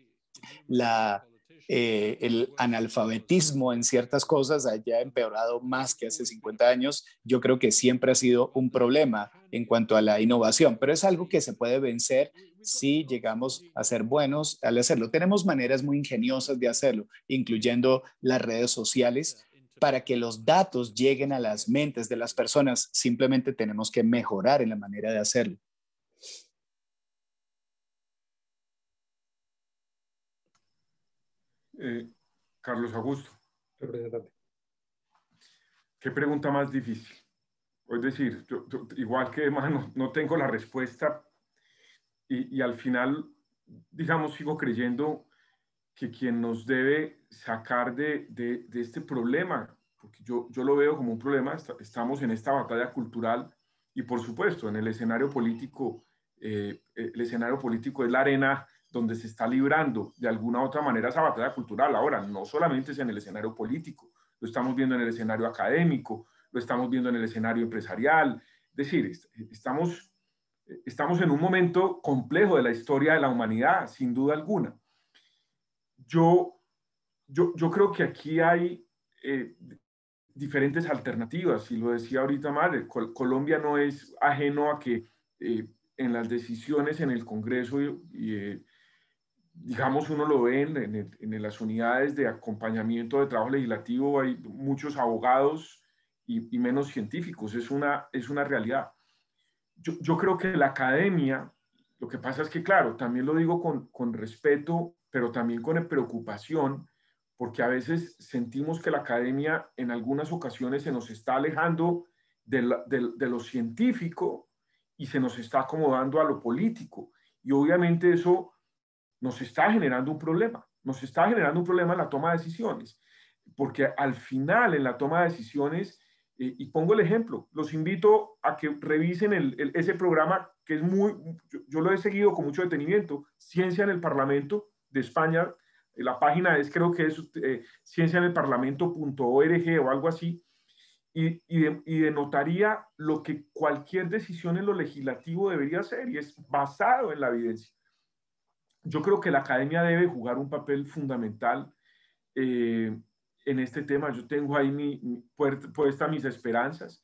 el analfabetismo en ciertas cosas haya empeorado más que hace 50 años. Yo creo que siempre ha sido un problema en cuanto a la innovación, pero es algo que se puede vencer si llegamos a ser buenos al hacerlo. Tenemos maneras muy ingeniosas de hacerlo, incluyendo las redes sociales, para que los datos lleguen a las mentes de las personas. Simplemente tenemos que mejorar en la manera de hacerlo. Carlos Augusto. Representante. ¿Qué pregunta más difícil? Es decir, yo, igual que Emma, no tengo la respuesta y al final, digamos, sigo creyendo que quien nos debe sacar de este problema, porque yo lo veo como un problema, estamos en esta batalla cultural y por supuesto en el escenario político es la arena donde se está librando de alguna u otra manera esa batalla cultural. Ahora, no solamente es en el escenario político, lo estamos viendo en el escenario académico, lo estamos viendo en el escenario empresarial, es decir, estamos en un momento complejo de la historia de la humanidad, sin duda alguna. Yo creo que aquí hay diferentes alternativas, y lo decía ahorita Madre, Colombia no es ajeno a que en las decisiones en el Congreso, digamos, uno lo ve en las unidades de acompañamiento de trabajo legislativo, hay muchos abogados y menos científicos, es una realidad. Yo creo que la academia, lo que pasa es que, claro, también lo digo con respeto, pero también con preocupación, porque a veces sentimos que la academia en algunas ocasiones se nos está alejando de lo científico y se nos está acomodando a lo político. Y obviamente eso nos está generando un problema. Nos está generando un problema en la toma de decisiones, porque al final en la toma de decisiones, y pongo el ejemplo, los invito a que revisen ese programa que es yo lo he seguido con mucho detenimiento, Ciencia en el Parlamento de España. La página creo que es cienciaenelparlamento.org o algo así, y denotaría lo que cualquier decisión en lo legislativo debería ser, y es basado en la evidencia. Yo creo que la academia debe jugar un papel fundamental en este tema. Yo tengo ahí puestas mis esperanzas.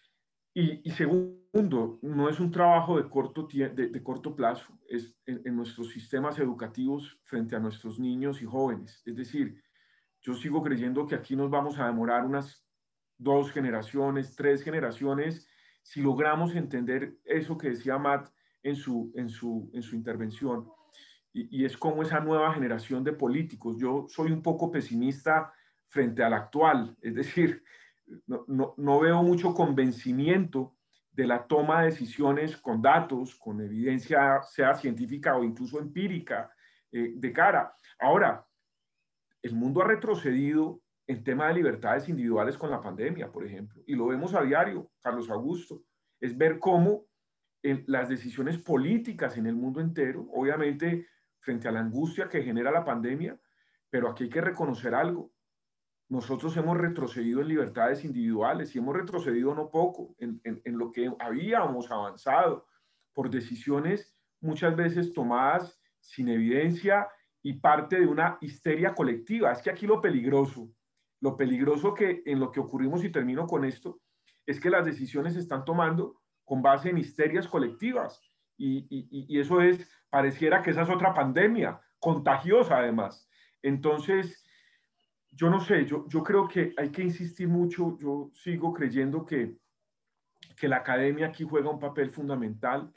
Y segundo, no es un trabajo de corto plazo, es en nuestros sistemas educativos frente a nuestros niños y jóvenes. Es decir, yo sigo creyendo que aquí nos vamos a demorar unas 2 generaciones, 3 generaciones, si logramos entender eso que decía Matt en su intervención. Y es como esa nueva generación de políticos. Yo soy un poco pesimista frente al actual, es decir, no veo mucho convencimiento de la toma de decisiones con datos, con evidencia, sea científica o incluso empírica, de cara. Ahora, el mundo ha retrocedido en tema de libertades individuales con la pandemia, por ejemplo, y lo vemos a diario, Carlos Augusto, es ver cómo las decisiones políticas en el mundo entero, obviamente frente a la angustia que genera la pandemia, pero aquí hay que reconocer algo. Nosotros hemos retrocedido en libertades individuales y hemos retrocedido no poco en lo que habíamos avanzado por decisiones muchas veces tomadas sin evidencia y parte de una histeria colectiva. Es que aquí lo peligroso que en lo que ocurrimos, y termino con esto, es que las decisiones se están tomando con base en histerias colectivas y eso pareciera que esa es otra pandemia, contagiosa además. Entonces, yo no sé, yo creo que hay que insistir mucho. Yo sigo creyendo que la academia aquí juega un papel fundamental,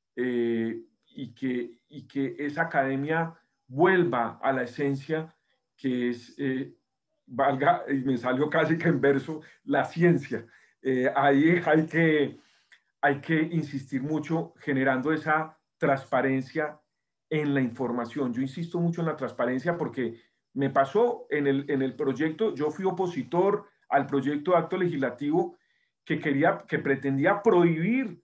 y que esa academia vuelva a la esencia que es, valga, y me salió casi que en verso, la ciencia. Ahí hay que insistir mucho generando esa transparencia en la información. Yo insisto mucho en la transparencia porque me pasó en el proyecto. Yo fui opositor al proyecto de acto legislativo que pretendía prohibir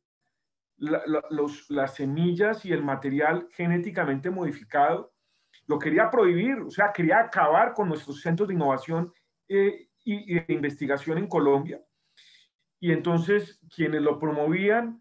las semillas y el material genéticamente modificado. Lo quería prohibir, o sea, quería acabar con nuestros centros de innovación y de investigación en Colombia. Y entonces quienes lo promovían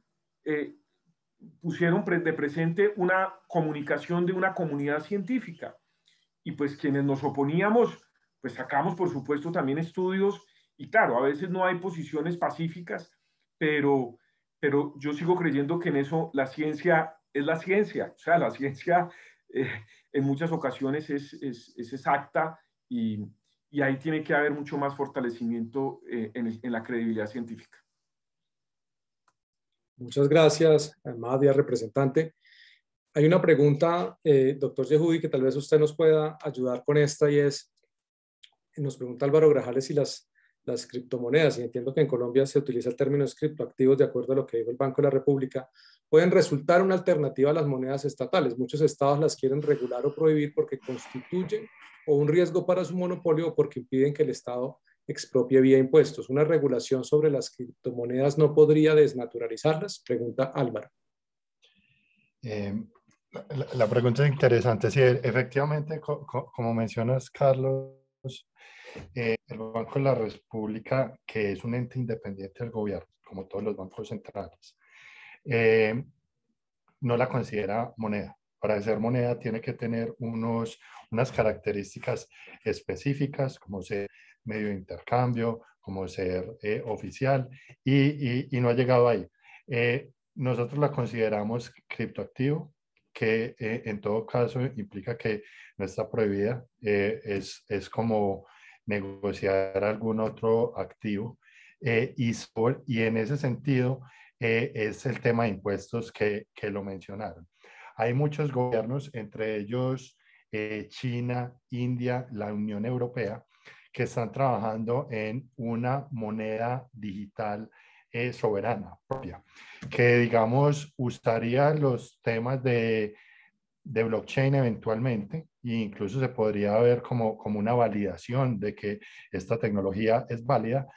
pusieron de presente una comunicación de una comunidad científica. Y pues quienes nos oponíamos, pues sacamos por supuesto también estudios, y claro, a veces no hay posiciones pacíficas, pero yo sigo creyendo que en eso la ciencia es la ciencia. O sea, la ciencia en muchas ocasiones es exacta, y ahí tiene que haber mucho más fortalecimiento en la credibilidad científica. Muchas gracias, Madia, representante. Hay una pregunta, doctor Yehudi, que tal vez usted nos pueda ayudar con esta, y nos pregunta Álvaro Grajales si las criptomonedas, y entiendo que en Colombia se utiliza el término criptoactivos de acuerdo a lo que dijo el Banco de la República, pueden resultar una alternativa a las monedas estatales. Muchos estados las quieren regular o prohibir porque constituyen o un riesgo para su monopolio o porque impiden que el Estado expropie vía impuestos. ¿Una regulación sobre las criptomonedas no podría desnaturalizarlas? Pregunta Álvaro. La pregunta es interesante. Sí, efectivamente, como mencionas, Carlos, el Banco de la República, que es un ente independiente del gobierno, como todos los bancos centrales, no la considera moneda. Para ser moneda tiene que tener unas características específicas, como ser medio de intercambio, como ser oficial, y no ha llegado ahí. Nosotros la consideramos criptoactivo, que en todo caso implica que no está prohibida. Es como negociar algún otro activo. Y en ese sentido es el tema de impuestos que lo mencionaron. Hay muchos gobiernos, entre ellos China, India, la Unión Europea, que están trabajando en una moneda digital soberana propia, que digamos usaría los temas de blockchain eventualmente, e incluso se podría ver como una validación de que esta tecnología es válida,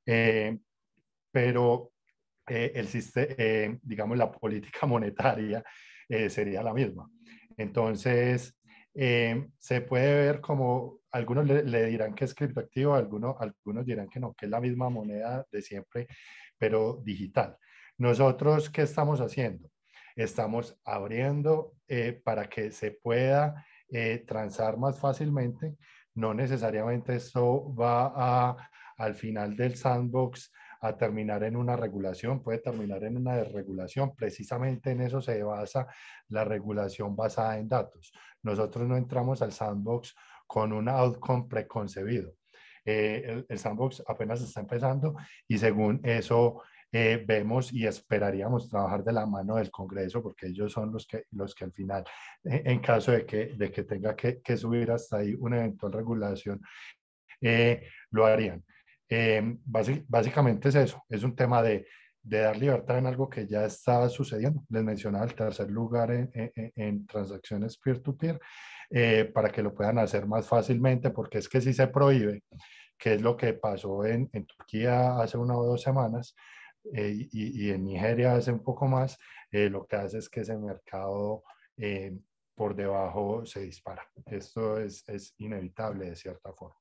pero digamos la política monetaria sería la misma. Entonces, se puede ver como algunos le dirán que es criptoactivo, algunos dirán que no, que es la misma moneda de siempre, pero digital. Nosotros, ¿qué estamos haciendo? Estamos abriendo para que se pueda transar más fácilmente. No necesariamente esto va al final del sandbox a terminar en una regulación, puede terminar en una desregulación. Precisamente en eso se basa la regulación basada en datos. Nosotros no entramos al sandbox con un outcome preconcebido. El sandbox apenas está empezando y según eso vemos y esperaríamos trabajar de la mano del Congreso, porque ellos son los que al final, en caso de que tenga que subir hasta ahí una eventual regulación, lo harían. Básicamente es eso, es un tema de dar libertad en algo que ya está sucediendo. Les mencionaba el tercer lugar en transacciones peer-to-peer, para que lo puedan hacer más fácilmente, porque es que si se prohíbe, que es lo que pasó en Turquía hace 1 o 2 semanas, y en Nigeria hace un poco más, lo que hace es que ese mercado por debajo se dispara. Esto es inevitable de cierta forma.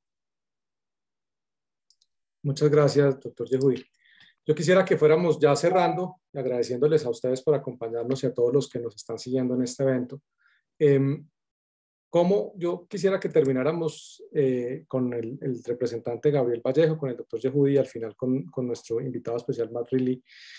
Muchas gracias, doctor Yehudi. Yo quisiera que fuéramos ya cerrando, agradeciéndoles a ustedes por acompañarnos y a todos los que nos están siguiendo en este evento. Yo quisiera que termináramos con el representante Gabriel Vallejo, con el doctor Yehudi y al final con nuestro invitado especial, Matt Ridley.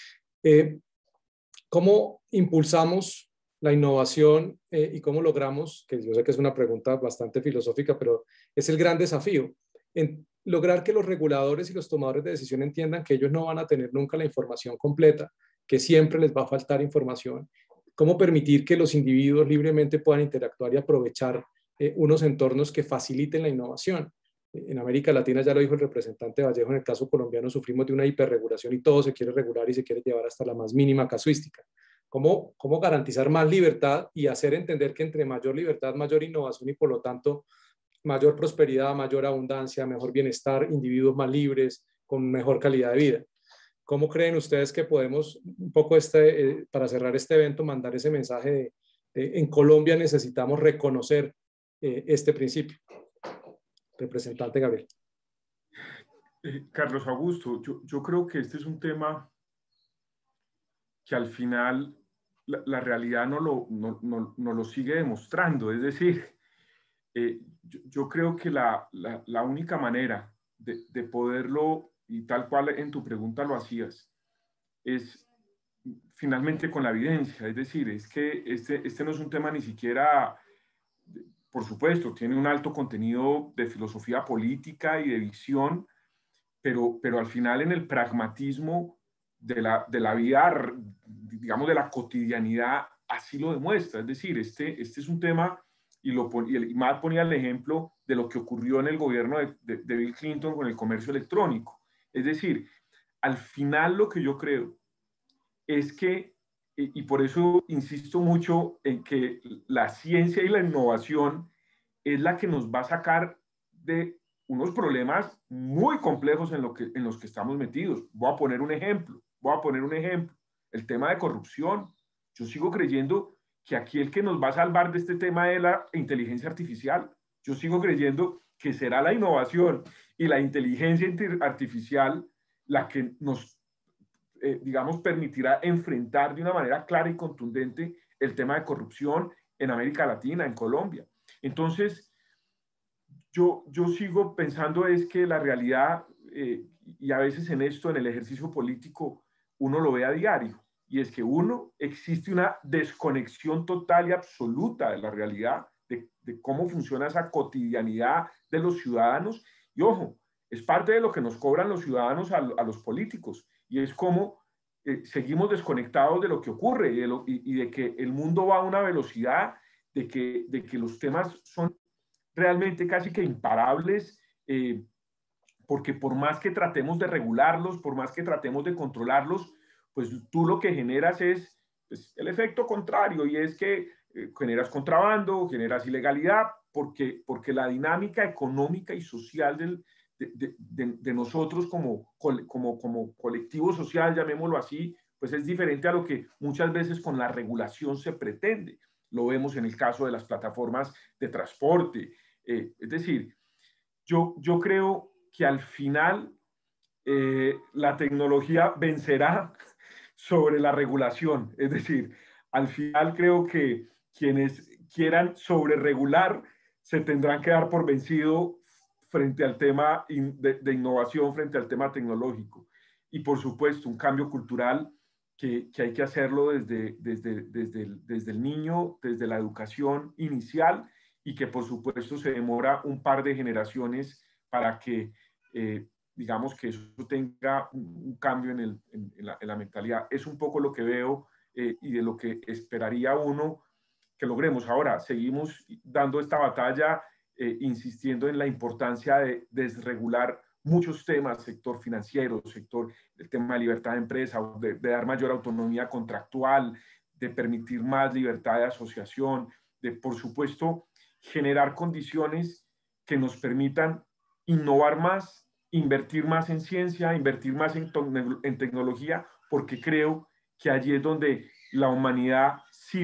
¿Cómo impulsamos la innovación y cómo logramos, que yo sé que es una pregunta bastante filosófica, pero es el gran desafío, en lograr que los reguladores y los tomadores de decisión entiendan que ellos no van a tener nunca la información completa, que siempre les va a faltar información? ¿Cómo permitir que los individuos libremente puedan interactuar y aprovechar unos entornos que faciliten la innovación? En América Latina, ya lo dijo el representante Vallejo, en el caso colombiano sufrimos de una hiperregulación y todo se quiere regular y se quiere llevar hasta la más mínima casuística. ¿Cómo garantizar más libertad y hacer entender que entre mayor libertad, mayor innovación y por lo tanto mayor prosperidad, mayor abundancia, mejor bienestar, individuos más libres, con mejor calidad de vida? ¿Cómo creen ustedes que podemos, un poco para cerrar este evento, mandar ese mensaje de en Colombia necesitamos reconocer este principio? Representante Gabriel. Carlos Augusto, yo creo que este es un tema que al final la realidad no lo sigue demostrando. Es decir, yo creo que la única manera de poderlo, y tal cual en tu pregunta lo hacías, es finalmente con la evidencia. Es decir, es que este no es un tema ni siquiera, por supuesto, tiene un alto contenido de filosofía política y de visión, pero al final en el pragmatismo de la vida, digamos, de la cotidianidad, así lo demuestra. Es decir, este es un tema, y Matt ponía el ejemplo de lo que ocurrió en el gobierno de Bill Clinton con el comercio electrónico. Es decir, al final lo que yo creo es que, y por eso insisto mucho en que la ciencia y la innovación es la que nos va a sacar de unos problemas muy complejos en los que estamos metidos. Voy a poner un ejemplo. El tema de corrupción. Yo sigo creyendo que aquí el que nos va a salvar de este tema es la inteligencia artificial. Yo sigo creyendo que será la innovación y la inteligencia artificial la que nos, digamos, permitirá enfrentar de una manera clara y contundente el tema de corrupción en América Latina, en Colombia. Entonces, yo sigo pensando es que la realidad, y a veces en esto, en el ejercicio político, uno lo ve a diario, y es que existe una desconexión total y absoluta de la realidad, de cómo funciona esa cotidianidad de los ciudadanos, y ojo, es parte de lo que nos cobran los ciudadanos a los políticos, y es cómo seguimos desconectados de lo que ocurre y de que el mundo va a una velocidad, de que los temas son realmente casi que imparables, porque por más que tratemos de regularlos, por más que tratemos de controlarlos, pues tú lo que generas es pues, el efecto contrario, y es que generas contrabando, generas ilegalidad, porque la dinámica económica y social de nosotros como colectivo social, llamémoslo así, pues es diferente a lo que muchas veces con la regulación se pretende. Lo vemos en el caso de las plataformas de transporte. Es decir, yo creo que al final la tecnología vencerá sobre la regulación. Es decir, al final creo que quienes quieran sobreregular se tendrán que dar por vencido frente al tema de innovación, frente al tema tecnológico. Y por supuesto, un cambio cultural que hay que hacerlo desde el niño, desde la educación inicial, y que por supuesto se demora un par de generaciones para que digamos que eso tenga un cambio en la mentalidad. Es un poco lo que veo y de lo que esperaría uno que logremos. Ahora, seguimos dando esta batalla, insistiendo en la importancia de desregular muchos temas, sector financiero, el tema de libertad de empresa, de dar mayor autonomía contractual, de permitir más libertad de asociación, de, por supuesto, generar condiciones que nos permitan innovar más, invertir más en ciencia, invertir más en tecnología, porque creo que allí es donde la humanidad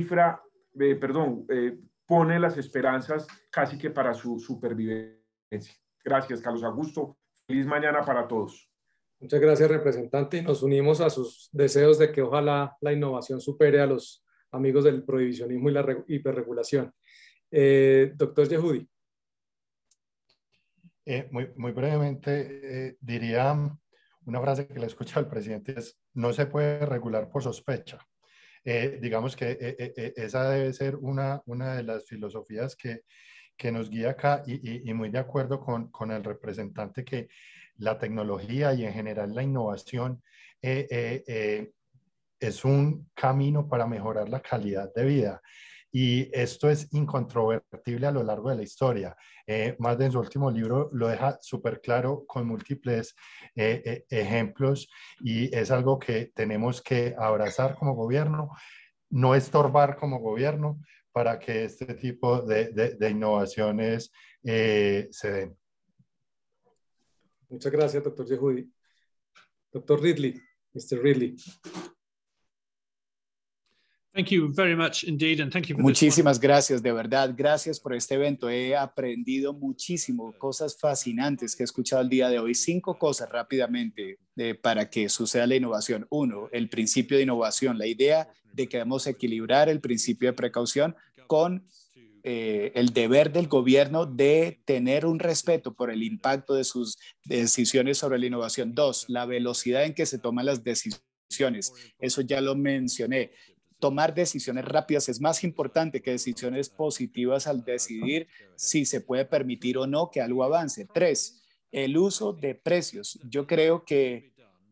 pone las esperanzas casi que para su supervivencia. Gracias, Carlos Augusto. Feliz mañana para todos. Muchas gracias, representante, y nos unimos a sus deseos de que ojalá la innovación supere a los amigos del prohibicionismo y la hiperregulación. Doctor Yehudi. Muy brevemente, diría una frase que le he escuchado al presidente, es: no se puede regular por sospecha. Digamos que esa debe ser una de las filosofías que nos guía acá, y muy de acuerdo con el representante, que la tecnología y en general la innovación es un camino para mejorar la calidad de vida. Y esto es incontrovertible a lo largo de la historia. Más en su último libro lo deja súper claro con múltiples ejemplos, y es algo que tenemos que abrazar como gobierno, no estorbar como gobierno, para que este tipo de innovaciones se den. Muchas gracias, doctor Yehudi. Doctor Ridley, Mr. Ridley. Thank you very much indeed, and thank you for Muchísimas gracias, de verdad, gracias por este evento. He aprendido muchísimo, cosas fascinantes que he escuchado el día de hoy. 5 cosas rápidamente para que suceda la innovación. 1, el principio de innovación, la idea de que debemos equilibrar el principio de precaución con el deber del gobierno de tener un respeto por el impacto de sus decisiones sobre la innovación. 2, la velocidad en que se toman las decisiones. Eso ya lo mencioné. Tomar decisiones rápidas es más importante que decisiones positivas al decidir si se puede permitir o no que algo avance. 3, el uso de precios. Yo creo que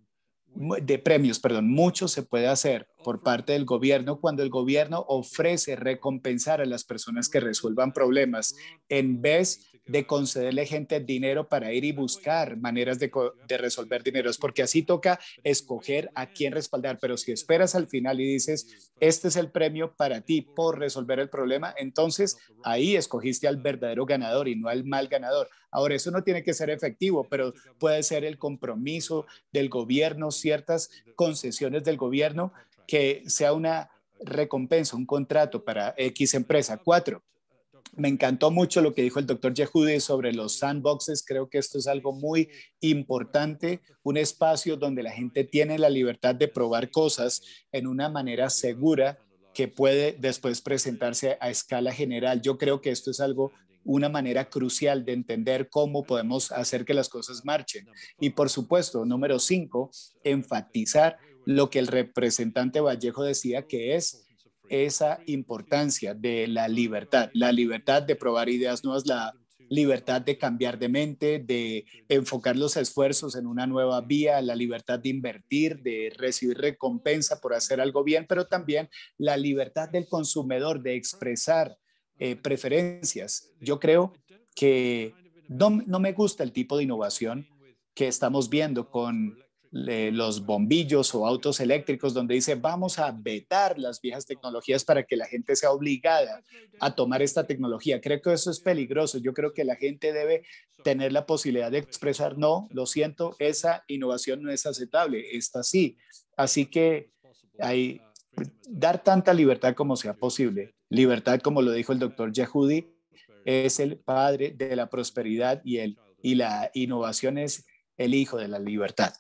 mucho se puede hacer por parte del gobierno cuando el gobierno ofrece recompensar a las personas que resuelvan problemas en vez de concederle gente dinero para ir y buscar maneras de resolver dineros, porque así toca escoger a quién respaldar. Pero si esperas al final y dices, este es el premio para ti por resolver el problema, entonces ahí escogiste al verdadero ganador y no al mal ganador. Ahora, eso no tiene que ser efectivo, pero puede ser el compromiso del gobierno, ciertas concesiones del gobierno, que sea una recompensa, un contrato para X empresa. 4, me encantó mucho lo que dijo el doctor Yehudi sobre los sandboxes. Creo que esto es algo muy importante, un espacio donde la gente tiene la libertad de probar cosas en una manera segura que puede después presentarse a escala general. Yo creo que esto es una manera crucial de entender cómo podemos hacer que las cosas marchen. Y por supuesto, número 5, enfatizar lo que el representante Vallejo decía, que es esa importancia de la libertad de probar ideas nuevas, la libertad de cambiar de mente, de enfocar los esfuerzos en una nueva vía, la libertad de invertir, de recibir recompensa por hacer algo bien, pero también la libertad del consumidor de expresar preferencias. Yo creo que no me gusta el tipo de innovación que estamos viendo con los bombillos o autos eléctricos, donde dice vamos a vetar las viejas tecnologías para que la gente sea obligada a tomar esta tecnología. Creo que eso es peligroso. Yo creo que la gente debe tener la posibilidad de expresar, no, lo siento, esa innovación no es aceptable, esta sí. Así que hay dar tanta libertad como sea posible. Libertad, como lo dijo el doctor Yehudi, es el padre de la prosperidad y el y la innovación es el hijo de la libertad.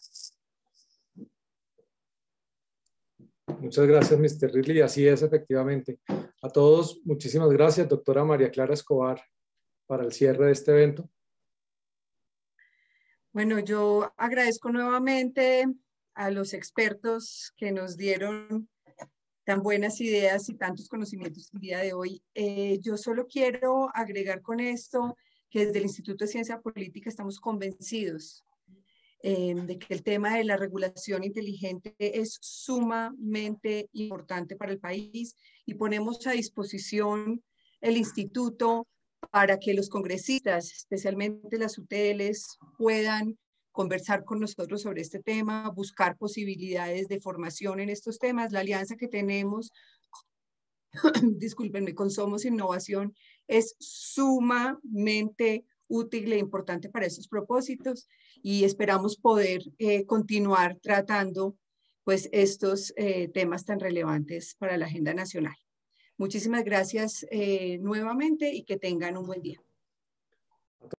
Muchas gracias, Mr. Ridley. Así es, efectivamente. A todos, muchísimas gracias, doctora María Clara Escobar, para el cierre de este evento. Bueno, yo agradezco nuevamente a los expertos que nos dieron tan buenas ideas y tantos conocimientos el día de hoy. Yo solo quiero agregar con esto que desde el Instituto de Ciencia Política estamos convencidos de que el tema de la regulación inteligente es sumamente importante para el país y ponemos a disposición el instituto para que los congresistas, especialmente las UTLs, puedan conversar con nosotros sobre este tema, buscar posibilidades de formación en estos temas. La alianza que tenemos, discúlpenme, con Somos Innovación es sumamente útil e importante para esos propósitos y esperamos poder continuar tratando pues estos temas tan relevantes para la agenda nacional. Muchísimas gracias nuevamente y que tengan un buen día.